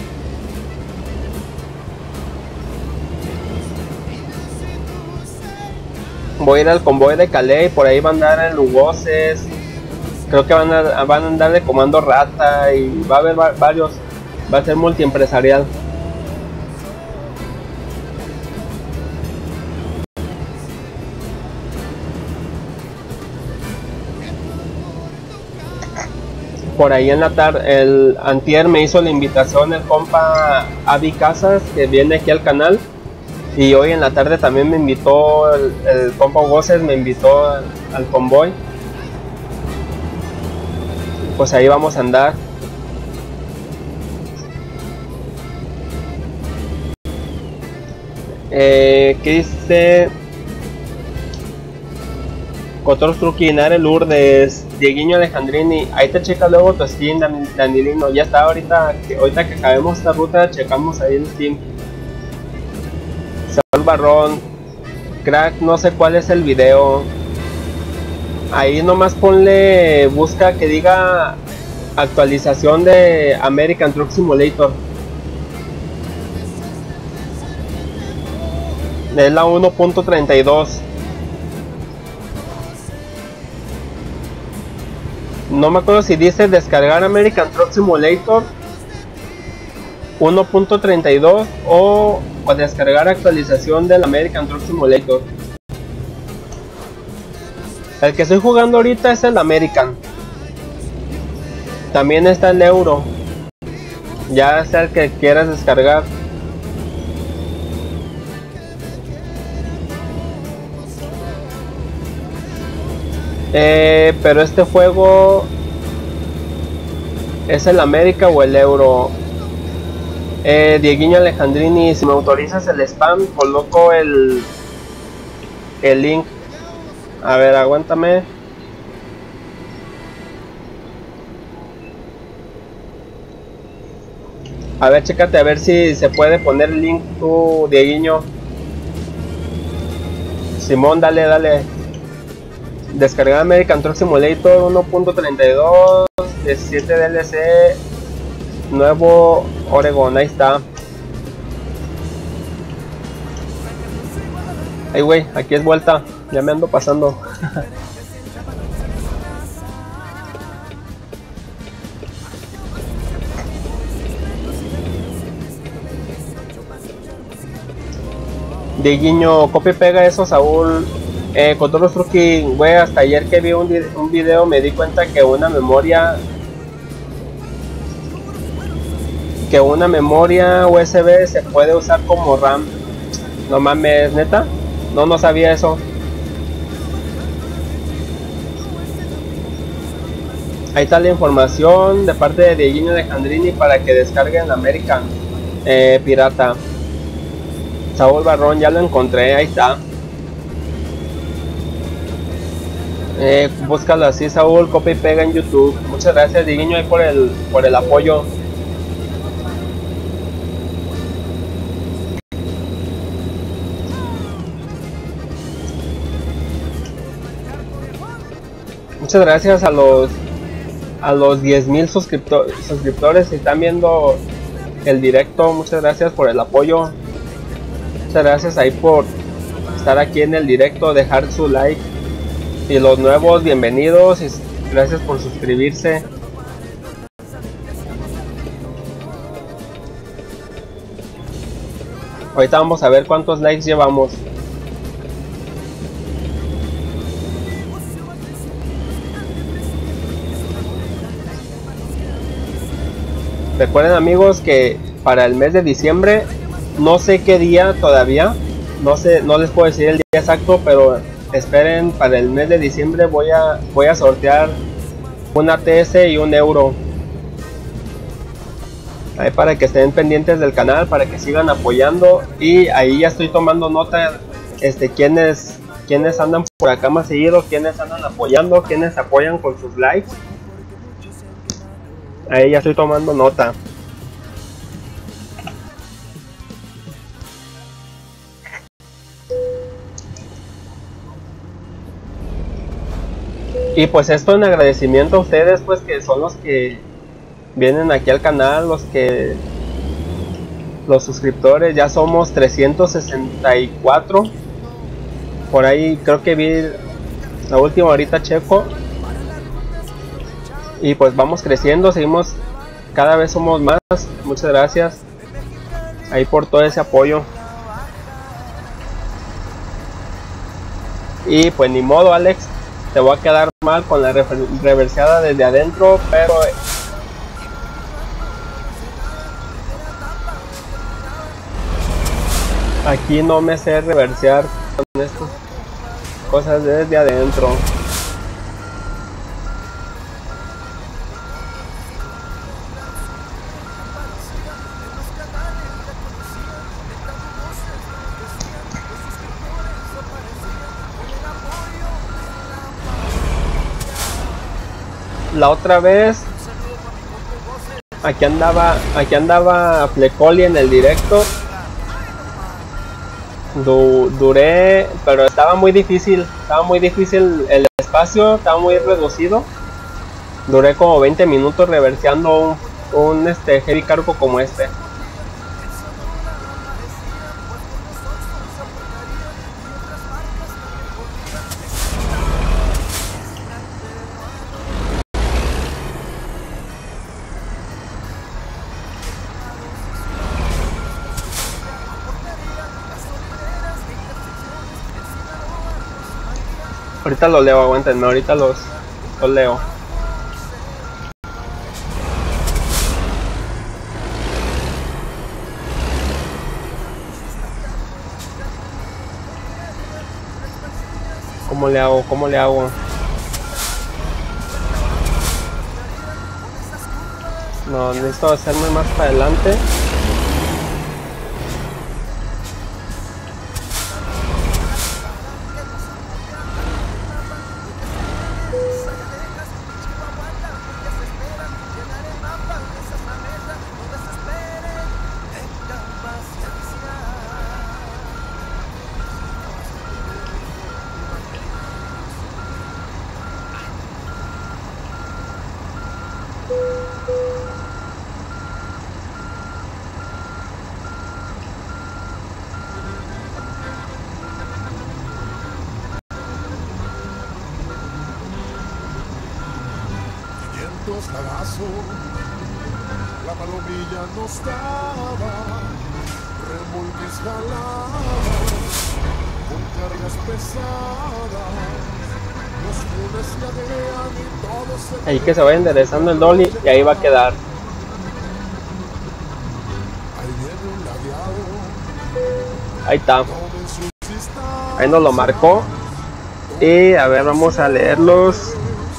Voy a ir al convoy de Calais, por ahí van a andar en Lugoses. Creo que van a, van a andar de Comando Rata y va a haber va, varios. Va a ser multiempresarial. Por ahí en la tarde, el antier me hizo la invitación el compa Avi Casas, que viene aquí al canal. Y hoy en la tarde también me invitó el, el compa Goces, me invitó al, al convoy. Pues ahí vamos a andar. Eh, ¿Qué dice? Cotorros Truquinar, el Lourdes, Dieguiño Alejandrini. Ahí te checa luego tu Steam, Danilino. Ya está, ahorita que, ahorita que acabemos esta ruta, checamos ahí el Steam. Saúl Barrón, crack, no sé cuál es el video. Ahí nomás ponle, busca que diga actualización de American Truck Simulator. Es la uno punto treinta y dos. No me acuerdo si dice descargar American Truck Simulator uno punto treinta y dos o, o descargar actualización del American Truck Simulator. El que estoy jugando ahorita es el American. También está el Euro. Ya sea el que quieras descargar. Eh, pero este juego es el América o el Euro. Eh, Dieguiño Alejandrini, si me autorizas el spam, coloco el el link. A ver, aguántame. A ver, chécate a ver si se puede poner el link tú, Dieguiño. Simón, dale, dale. Descargar American Truck Simulator uno punto treinta y dos, diecisiete D L C, Nuevo Oregon, ahí está. Ay, güey, aquí es vuelta, ya me ando pasando. De guiño, copia y pega eso, Saúl. Eh, con todos los truquis, güey, hasta ayer que vi un, un video me di cuenta que una memoria que una memoria U S B se puede usar como RAM. No mames, neta, no, no sabía eso. Ahí está la información de parte de Dieguiño Alejandrini para que descarguen la American eh, pirata. Saúl Barrón, ya lo encontré, ahí está. Eh, búscalo así, Saúl, copia y pega en YouTube. Muchas gracias, Dieguiño, ahí por el, por el apoyo. Muchas gracias a los a los diez mil suscriptores suscriptores que están viendo el directo. Muchas gracias por el apoyo. Muchas gracias ahí por estar aquí en el directo, dejar su like. Y los nuevos, bienvenidos y gracias por suscribirse. Ahorita vamos a ver cuántos likes llevamos. Recuerden, amigos, que para el mes de diciembre, no sé qué día todavía, no sé, no les puedo decir el día exacto, pero esperen, para el mes de diciembre voy a voy a sortear una T S y un euro. Ahí para que estén pendientes del canal, para que sigan apoyando, y ahí ya estoy tomando nota, este, quienes quienes andan por acá más seguido, quienes andan apoyando, quienes apoyan con sus likes. Ahí ya estoy tomando nota. Y pues esto en agradecimiento a ustedes, pues que son los que vienen aquí al canal, los que los suscriptores, ya somos trescientos sesenta y cuatro. Por ahí creo que vi la última, ahorita checo. Y pues vamos creciendo, seguimos, cada vez somos más. Muchas gracias ahí por todo ese apoyo. Y pues ni modo, Alex, te voy a quedar mal con la reverseada desde adentro, pero aquí no me sé reversear con estas cosas desde adentro. La otra vez aquí andaba aquí andaba Flecoli en el directo. Du, duré, pero estaba muy difícil, estaba muy difícil el espacio, estaba muy reducido. Duré como veinte minutos reverseando un, un este heavy cargo como este. Ahorita lo leo, aguántenme, ahorita los, los leo. ¿Cómo le hago? ¿Cómo le hago? No, necesito hacerme más para adelante. La palomilla nos daba remolques jaladas con cargas pesadas, los lunes ladean y todo se... Ahí que se vaya enderezando el dolly y ahí va a quedar. Ahí viene un ladeado. Ahí está. Ahí nos lo marcó. Y a ver, vamos a leerlos.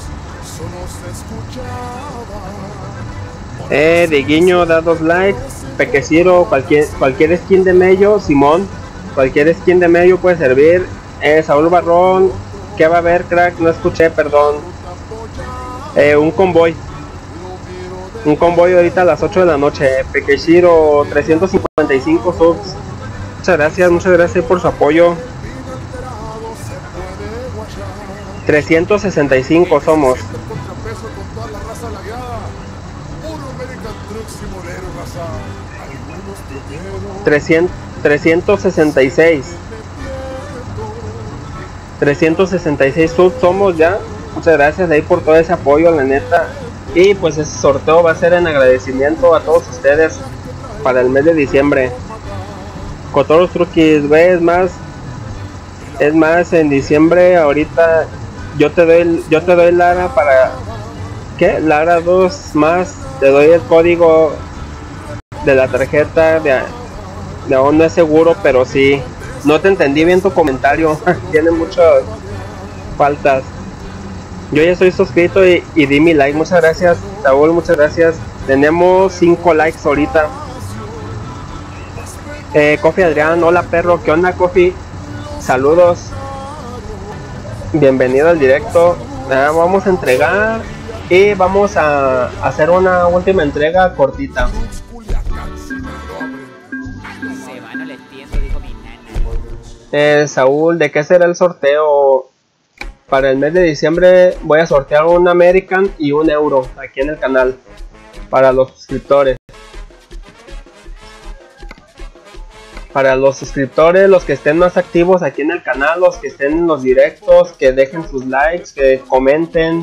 Eh, Diguiño da dos likes. Pequeciro, cualquier, cualquier skin de medio. Simón, cualquier skin de medio puede servir. Eh, Saúl Barrón, ¿qué va a haber, crack? No escuché, perdón. Eh, un convoy. Un convoy ahorita a las ocho de la noche. Pequeciro, trescientos cincuenta y cinco subs. Muchas gracias, muchas gracias por su apoyo. trescientos sesenta y cinco somos. trescientos sesenta y seis. trescientos sesenta y seis subs somos ya. Muchas gracias de ahí por todo ese apoyo, la neta. Y pues ese sorteo va a ser en agradecimiento a todos ustedes para el mes de diciembre. Con todos los truquis, güey, es más. Es más, en diciembre ahorita yo te doy yo te doy Lara para ¿qué? Lara dos más, te doy el código de la tarjeta de, de aún no es seguro, pero sí. No te entendí bien tu comentario. Tiene muchas faltas. Yo ya estoy suscrito y, y di mi like. Muchas gracias, Saúl, muchas gracias. Tenemos cinco likes ahorita. Eh, Coffee Adrián, hola perro, ¿qué onda, Coffee? Saludos. Bienvenido al directo. Ah, vamos a entregar y vamos a hacer una última entrega cortita. Eh, Saúl, ¿de qué será el sorteo? Para el mes de diciembre voy a sortear un American y un euro aquí en el canal para los suscriptores. Para los suscriptores, los que estén más activos aquí en el canal, los que estén en los directos, que dejen sus likes, que comenten.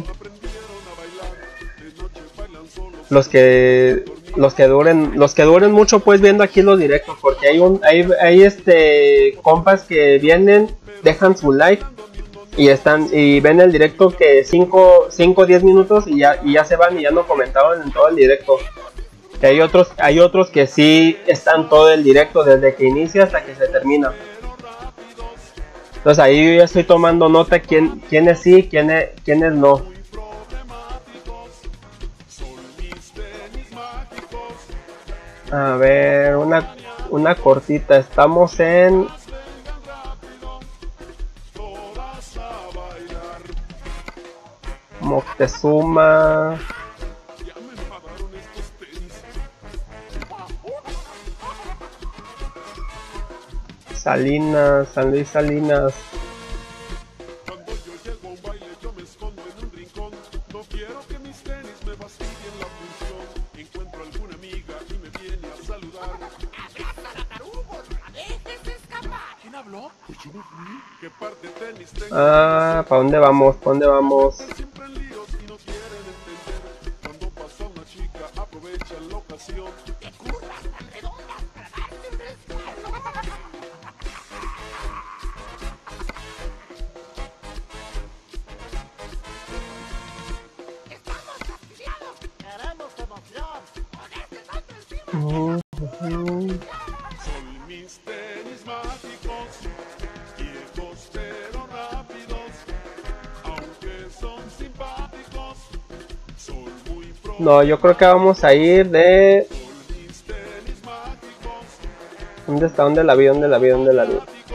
Los que los que duren, los que duren mucho pues viendo aquí los directos, porque hay un hay, hay este compas que vienen, dejan su like y están y ven el directo que cinco o diez minutos y ya y ya se van y ya no comentaban en todo el directo. Que hay otros hay otros que sí están todo el directo desde que inicia hasta que se termina. Entonces ahí yo ya estoy tomando nota quién quiénes sí, quiénes quiénes no. A ver, una una cortita. Estamos en Moctezuma. Salinas, San Luis Salinas. Cuando yo llego a un baile yo me escondo en un rincón. No quiero que mis tenis me fastidien la función. Encuentro alguna amiga y me viene a saludar. ¡Déjese escapar! ¿Quién habló? Pues yo me fui. ¿Qué par de tenis tengo? Ah, ¿para dónde vamos? ¿Para dónde vamos? Siempre en líos y no quieren entender. Cuando pasa una chica aprovechan la ocasión. ¡Qué curvas tan redondas para darse un respeto! Uh, uh. Son mis tenis mágicos, viejos pero rápidos, aunque son simpáticos, son muy pro. No, yo creo que vamos a ir de... Son mis tenis mágicos, ¿Dónde está? ¿Dónde la vi? ¿Dónde la vi? ¿Dónde la vi?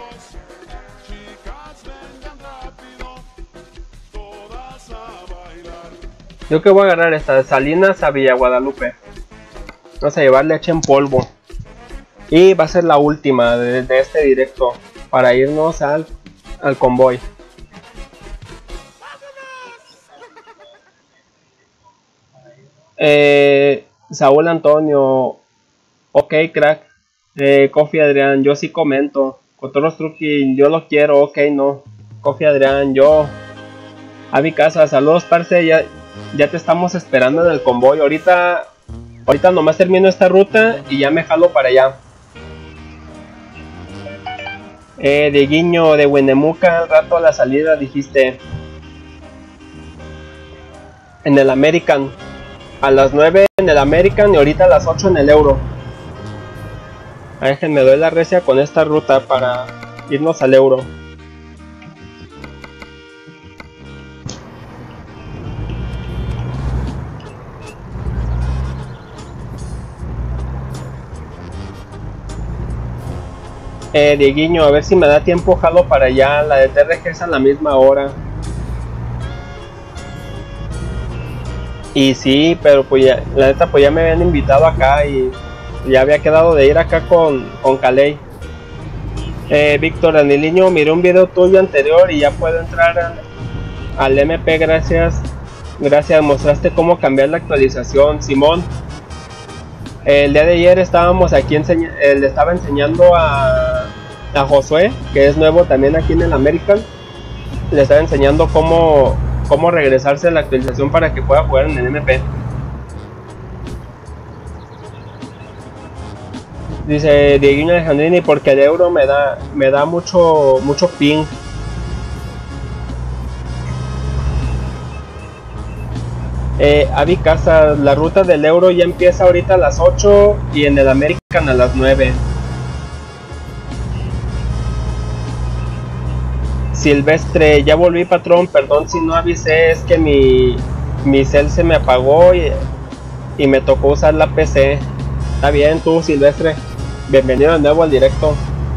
chicas vengan rápido, todas a bailar. Yo que voy a agarrar esta de Salinas a Villa Guadalupe. Vamos a llevar leche en polvo. Y va a ser la última de, de este directo para irnos al, al convoy. Eh, Saúl Antonio. Ok, crack. Eh, Coffee Adrián, yo sí comento. Cotorros Truqui, yo lo quiero. Ok, no. Coffee Adrián, yo. A mi casa, saludos, parce. Ya, ya te estamos esperando en el convoy. Ahorita, ahorita nomás termino esta ruta y ya me jalo para allá. Eh, de Guiño, de Huenemuca, al rato a la salida dijiste. En el American. A las nueve en el American y ahorita a las ocho en el Euro. A ver, me doy la recia con esta ruta para irnos al Euro. Eh, Dieguiño, a ver si me da tiempo, jalo para allá. La de T R G es a la misma hora. Y sí, pero pues ya, la neta pues ya me habían invitado acá y ya había quedado de ir acá con, con Caley. Eh, Víctor Daniliño, miré un video tuyo anterior y ya puedo entrar al, al M P, gracias. Gracias, mostraste cómo cambiar la actualización, Simón. El día de ayer estábamos aquí, enseña eh, le estaba enseñando a, a Josué, que es nuevo también aquí en el American. Le estaba enseñando cómo, cómo regresarse a la actualización para que pueda jugar en el M P. Dice Dieguinho Alejandrini, porque el Euro me da me da mucho mucho ping. Eh, Avi Casa, la ruta del Euro ya empieza ahorita a las ocho y en el American a las nueve. Silvestre, ya volví, patrón, perdón si no avisé, es que mi, mi cel se me apagó y, y me tocó usar la P C. Está bien tú, Silvestre, bienvenido de nuevo al directo.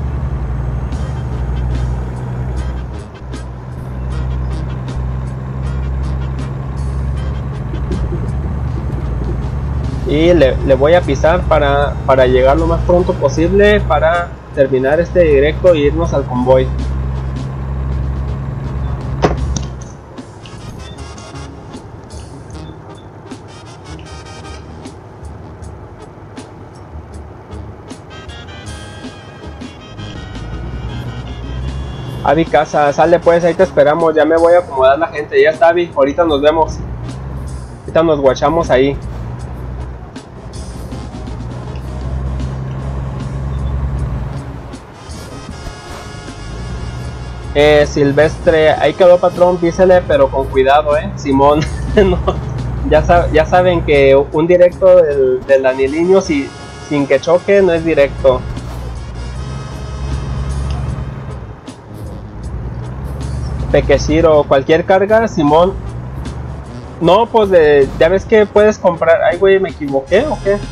Y le, le voy a pisar para, para llegar lo más pronto posible para terminar este directo e irnos al convoy. Avi Casa, sale pues, ahí te esperamos, ya me voy a acomodar la gente, ya está Avi, ahorita nos vemos. Ahorita nos guachamos ahí. Eh, Silvestre, ahí quedó, patrón, písele, pero con cuidado, eh, Simón. No, ya, sab ya saben que un directo del, del Daniliño si, sin que choque no es directo. Pequeciro, cualquier carga, Simón. No, pues de, ya ves que puedes comprar. Ay, güey, ¿me equivoqué o qué?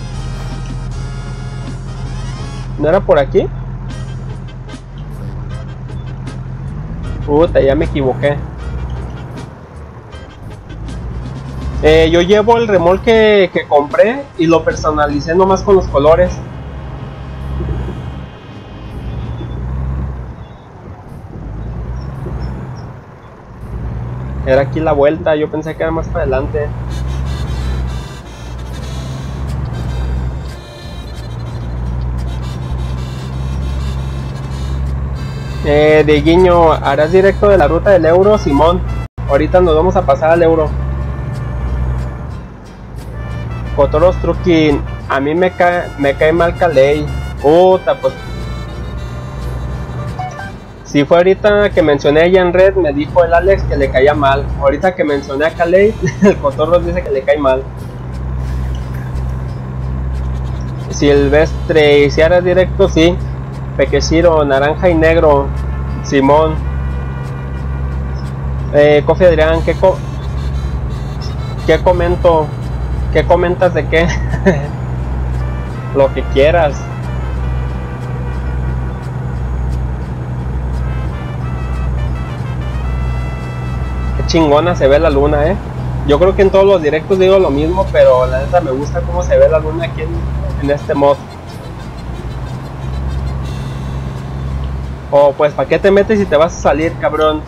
¿No era por aquí? Puta, ya me equivoqué. Eh, yo llevo el remolque que compré y lo personalicé nomás con los colores. Era aquí la vuelta, yo pensé que era más para adelante. Eh, de Guiño, ¿harás directo de la ruta del Euro, Simón? Ahorita nos vamos a pasar al Euro. Cotoros Truquín, a mí me cae, me cae mal Caley. Puta, pues. Si fue ahorita que mencioné a Jan Red, me dijo el Alex que le caía mal. Ahorita que mencioné a Caley, el Cotorros dice que le cae mal. Silvestre, si harás directo, sí. Pequeshiro, naranja y negro. Simón. Eh, Coffee Adrián, ¿qué, co ¿qué comento? ¿Qué comentas de qué? Lo que quieras. Qué chingona se ve la luna, eh. Yo creo que en todos los directos digo lo mismo, pero la neta me gusta cómo se ve la luna aquí en, en este mod. Oh, pues, ¿para qué te metes si te vas a salir, cabrón?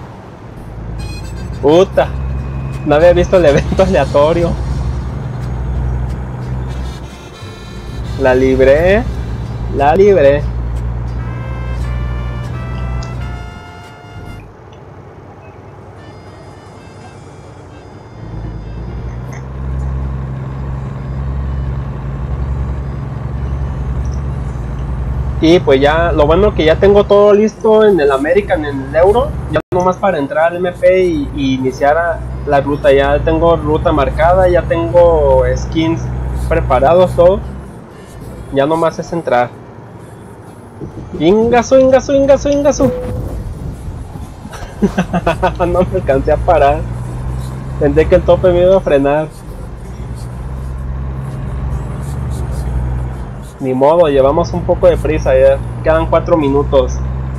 Puta, no había visto el evento aleatorio. La libré, la libré. Y pues ya, lo bueno que ya tengo todo listo en el American, en el Euro. Ya nomás para entrar al M P y, y iniciar a la ruta. Ya tengo ruta marcada, ya tengo skins preparados, todo. Ya nomás es entrar. Ingasu, ingasu, ingasu, ingasu. No me alcancé a parar. Pensé que el tope me iba a frenar. Ni modo, llevamos un poco de prisa, ya quedan cuatro minutos.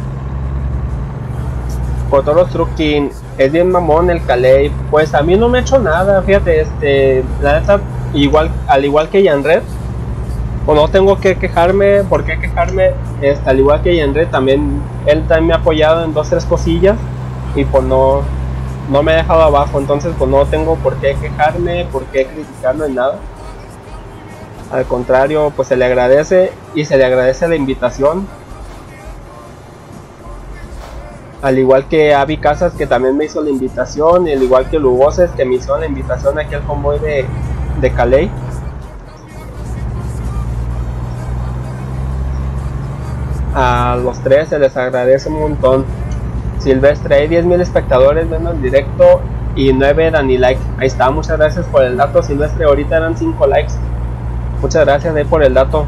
Kotoro Trucking, es bien mamón el Calais. Pues a mí no me ha hecho nada, fíjate, este, la neta, igual, al igual que Yanred, pues no tengo que quejarme, ¿por qué quejarme? Este, al igual que Yanred, también, él también me ha apoyado en dos, tres cosillas, y pues no, no me ha dejado abajo, entonces pues no tengo por qué quejarme, por qué criticarlo en nada. Al contrario, pues se le agradece y se le agradece la invitación. Al igual que Avi Casas, que también me hizo la invitación, y al igual que Lugoses, que me hizo la invitación aquí al convoy de, de Calais. A los tres se les agradece un montón. Silvestre, hay diez mil espectadores viendo el directo y nueve dan ni like. Ahí está, muchas gracias por el dato, Silvestre. Ahorita eran cinco likes. Muchas gracias eh, por el dato.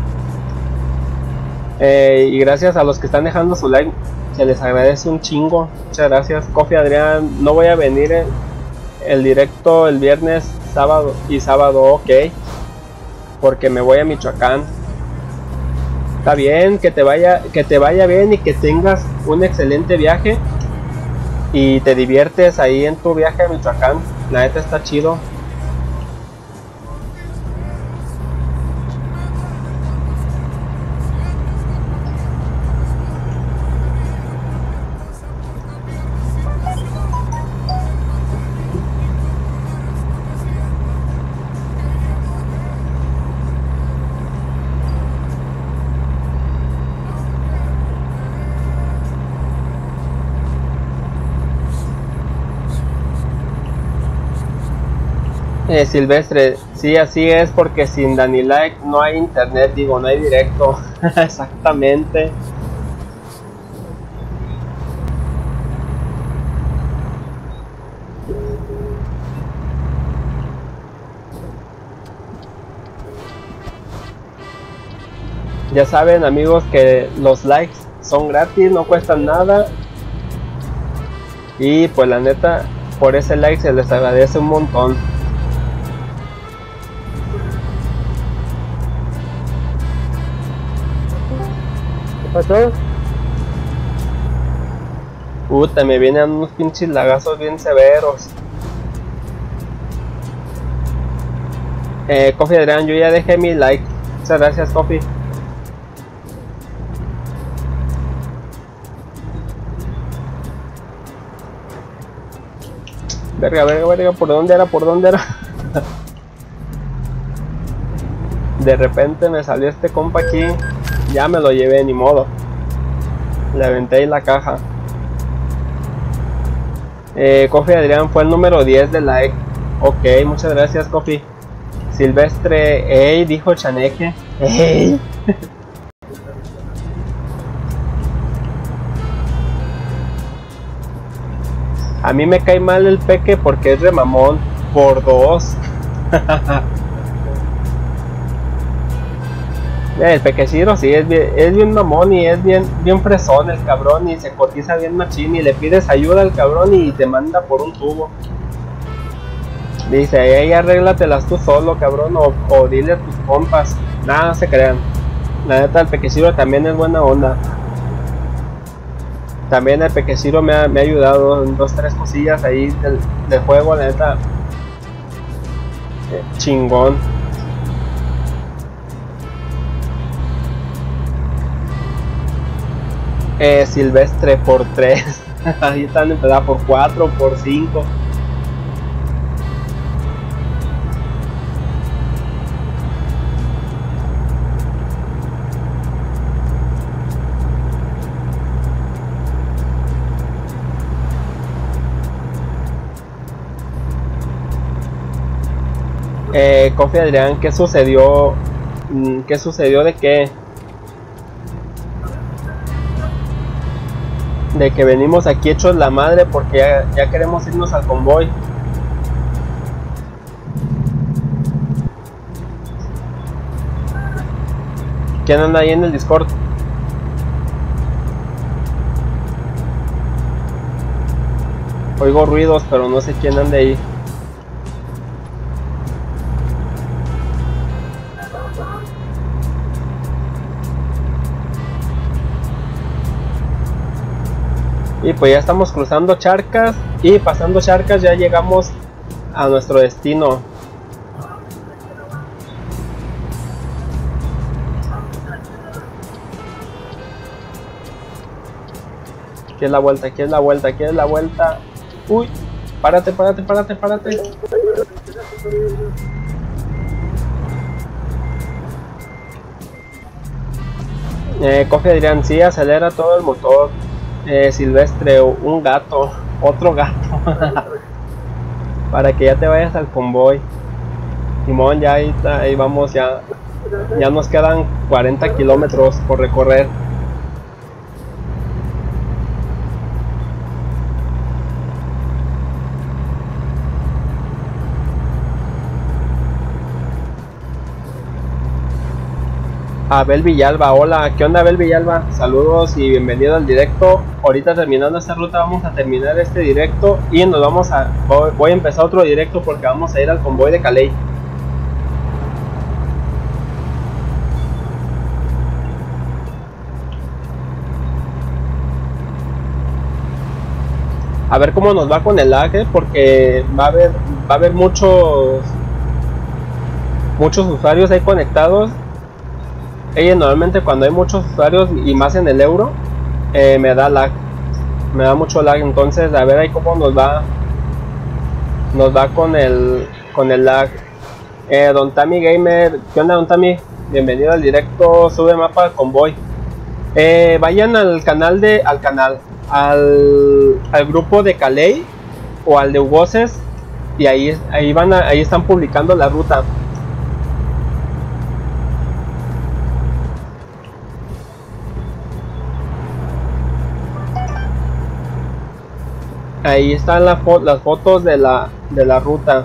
Eh, y gracias a los que están dejando su like. Se les agradece un chingo. Muchas gracias. Coffee Adrián, no voy a venir el, el directo el viernes, sábado y sábado, ok. Porque me voy a Michoacán. Está bien, que te vaya, que te vaya bien y que tengas un excelente viaje. Y te diviertes ahí en tu viaje a Michoacán. La neta está chido. Eh, Silvestre, sí, así es, porque sin Dani Like no hay internet, digo, no hay directo. Exactamente. Ya saben, amigos, que los likes son gratis, no cuestan nada. Y pues la neta, por ese like se les agradece un montón. ¿Pasó? Puta, me vienen unos pinches lagazos bien severos. Eh, Coffee Adrián, yo ya dejé mi like. Muchas gracias, Coffee. Verga, verga, verga, ¿por dónde era? ¿Por dónde era? De repente me salió este compa aquí. Ya me lo llevé, ni modo. Le aventé ahí la caja. Eh, Coffee Adrián fue el número diez de like. Ok, muchas gracias, Coffee. Silvestre, ey, dijo Chaneque. Ey. A mí me cae mal el Peque porque es remamón. Por dos. El Pequeciro sí es bien, es bien mamón y es bien, bien fresón el cabrón y se cotiza bien machín y le pides ayuda al cabrón y te manda por un tubo. Dice, ahí arréglatelas tú solo, cabrón, o, o dile a tus compas. Nada, no se crean. La neta, el Pequeciro también es buena onda. También el Pequeciro me ha, me ha ayudado en dos, tres cosillas ahí del, del juego, la neta. Eh, chingón. Eh, Silvestre por tres. Ahí están empezadas por cuatro, por cinco. Eh, Coffee Adrián, ¿qué sucedió? ¿Qué sucedió de qué? De que venimos aquí hechos la madre porque ya, ya queremos irnos al convoy. ¿Quién anda ahí en el Discord? Oigo ruidos, pero no sé quién anda ahí. Y pues ya estamos cruzando charcas y pasando charcas ya llegamos a nuestro destino. Aquí es la vuelta, aquí es la vuelta, aquí es la vuelta. Uy, párate, párate, párate, párate. Eh, Coffee Adrián, sí, acelera todo el motor. Eh, Silvestre, un gato, otro gato. Para que ya te vayas al convoy. Simón, ya ahí, está, ahí vamos, ya, ya nos quedan cuarenta kilómetros por recorrer. Abel Villalba, hola, ¿qué onda Abel Villalba? Saludos y bienvenido al directo. Ahorita terminando esta ruta vamos a terminar este directo y nos vamos a, voy, voy a empezar otro directo porque vamos a ir al convoy de Calais. A ver cómo nos va con el lag, ¿eh? Porque va a haber, va a haber muchos, muchos usuarios ahí conectados. Ella normalmente cuando hay muchos usuarios y más en el euro eh, me da lag, me da mucho lag, entonces a ver ahí cómo nos va, nos va con el, con el lag. Eh, Don Tami Gamer, ¿qué onda Don Tami? Bienvenido al directo, sube mapa al convoy. Eh, vayan al canal de, al canal, al, al grupo de Calais o al de Ugoses y ahí, ahí van, a, ahí están publicando la ruta. Ahí están la fo las fotos de la, de la ruta.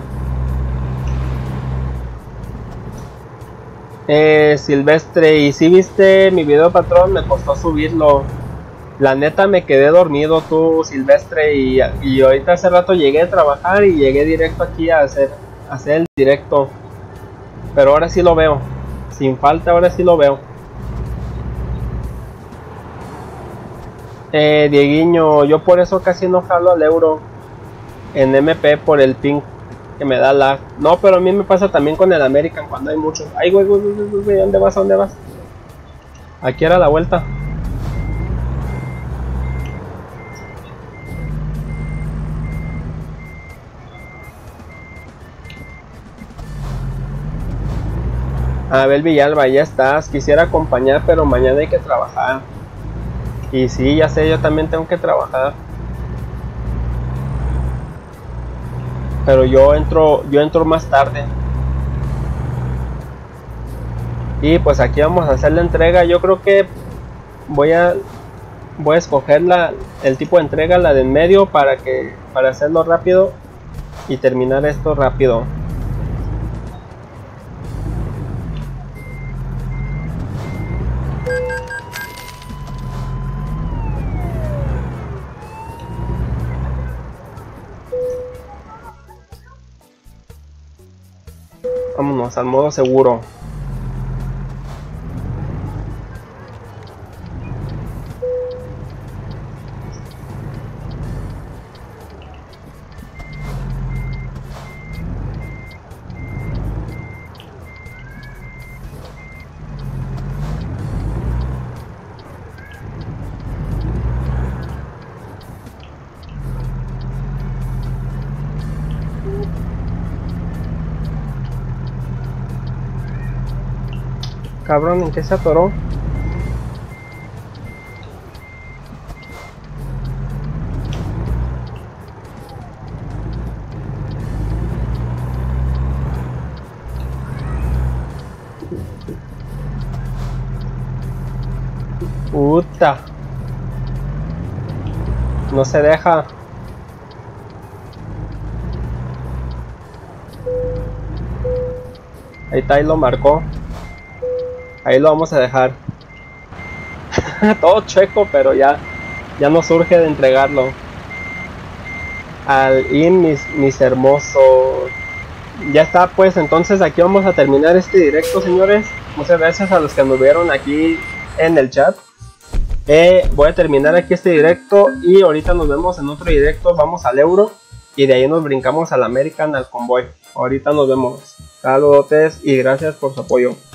Eh, Silvestre, y si viste mi video patrón, me costó subirlo. La neta me quedé dormido tú, Silvestre, y, y ahorita hace rato llegué a trabajar y llegué directo aquí a hacer, a hacer el directo. Pero ahora sí lo veo. Sin falta, ahora sí lo veo. Eh, Dieguiño, yo por eso casi no jalo al euro en M P por el ping que me da lag. No, pero a mí me pasa también con el American cuando hay muchos. Ay, güey, güey, güey, güey, ¿dónde vas? ¿Dónde vas? Aquí era la vuelta. Abel Villalba, ya estás. Quisiera acompañar, pero mañana hay que trabajar. Y sí, ya sé, yo también tengo que trabajar. Pero yo entro, yo entro más tarde. Y pues aquí vamos a hacer la entrega. Yo creo que voy a voy a escoger la, el tipo de entrega, la de en medio, para que para hacerlo rápido y terminar esto rápido. Vámonos al modo seguro. Cabrón, ¿en qué se atoró? Puta. No se deja. Ahí está, ahí lo marcó. Ahí lo vamos a dejar. Todo chueco, pero ya ya no surge de entregarlo. Al in, mis, mis hermosos. Ya está, pues entonces aquí vamos a terminar este directo, señores. Muchas gracias a los que anduvieron aquí en el chat. Eh, voy a terminar aquí este directo y ahorita nos vemos en otro directo. Vamos al Euro y de ahí nos brincamos al American, al Convoy. Ahorita nos vemos. Saludos y gracias por su apoyo.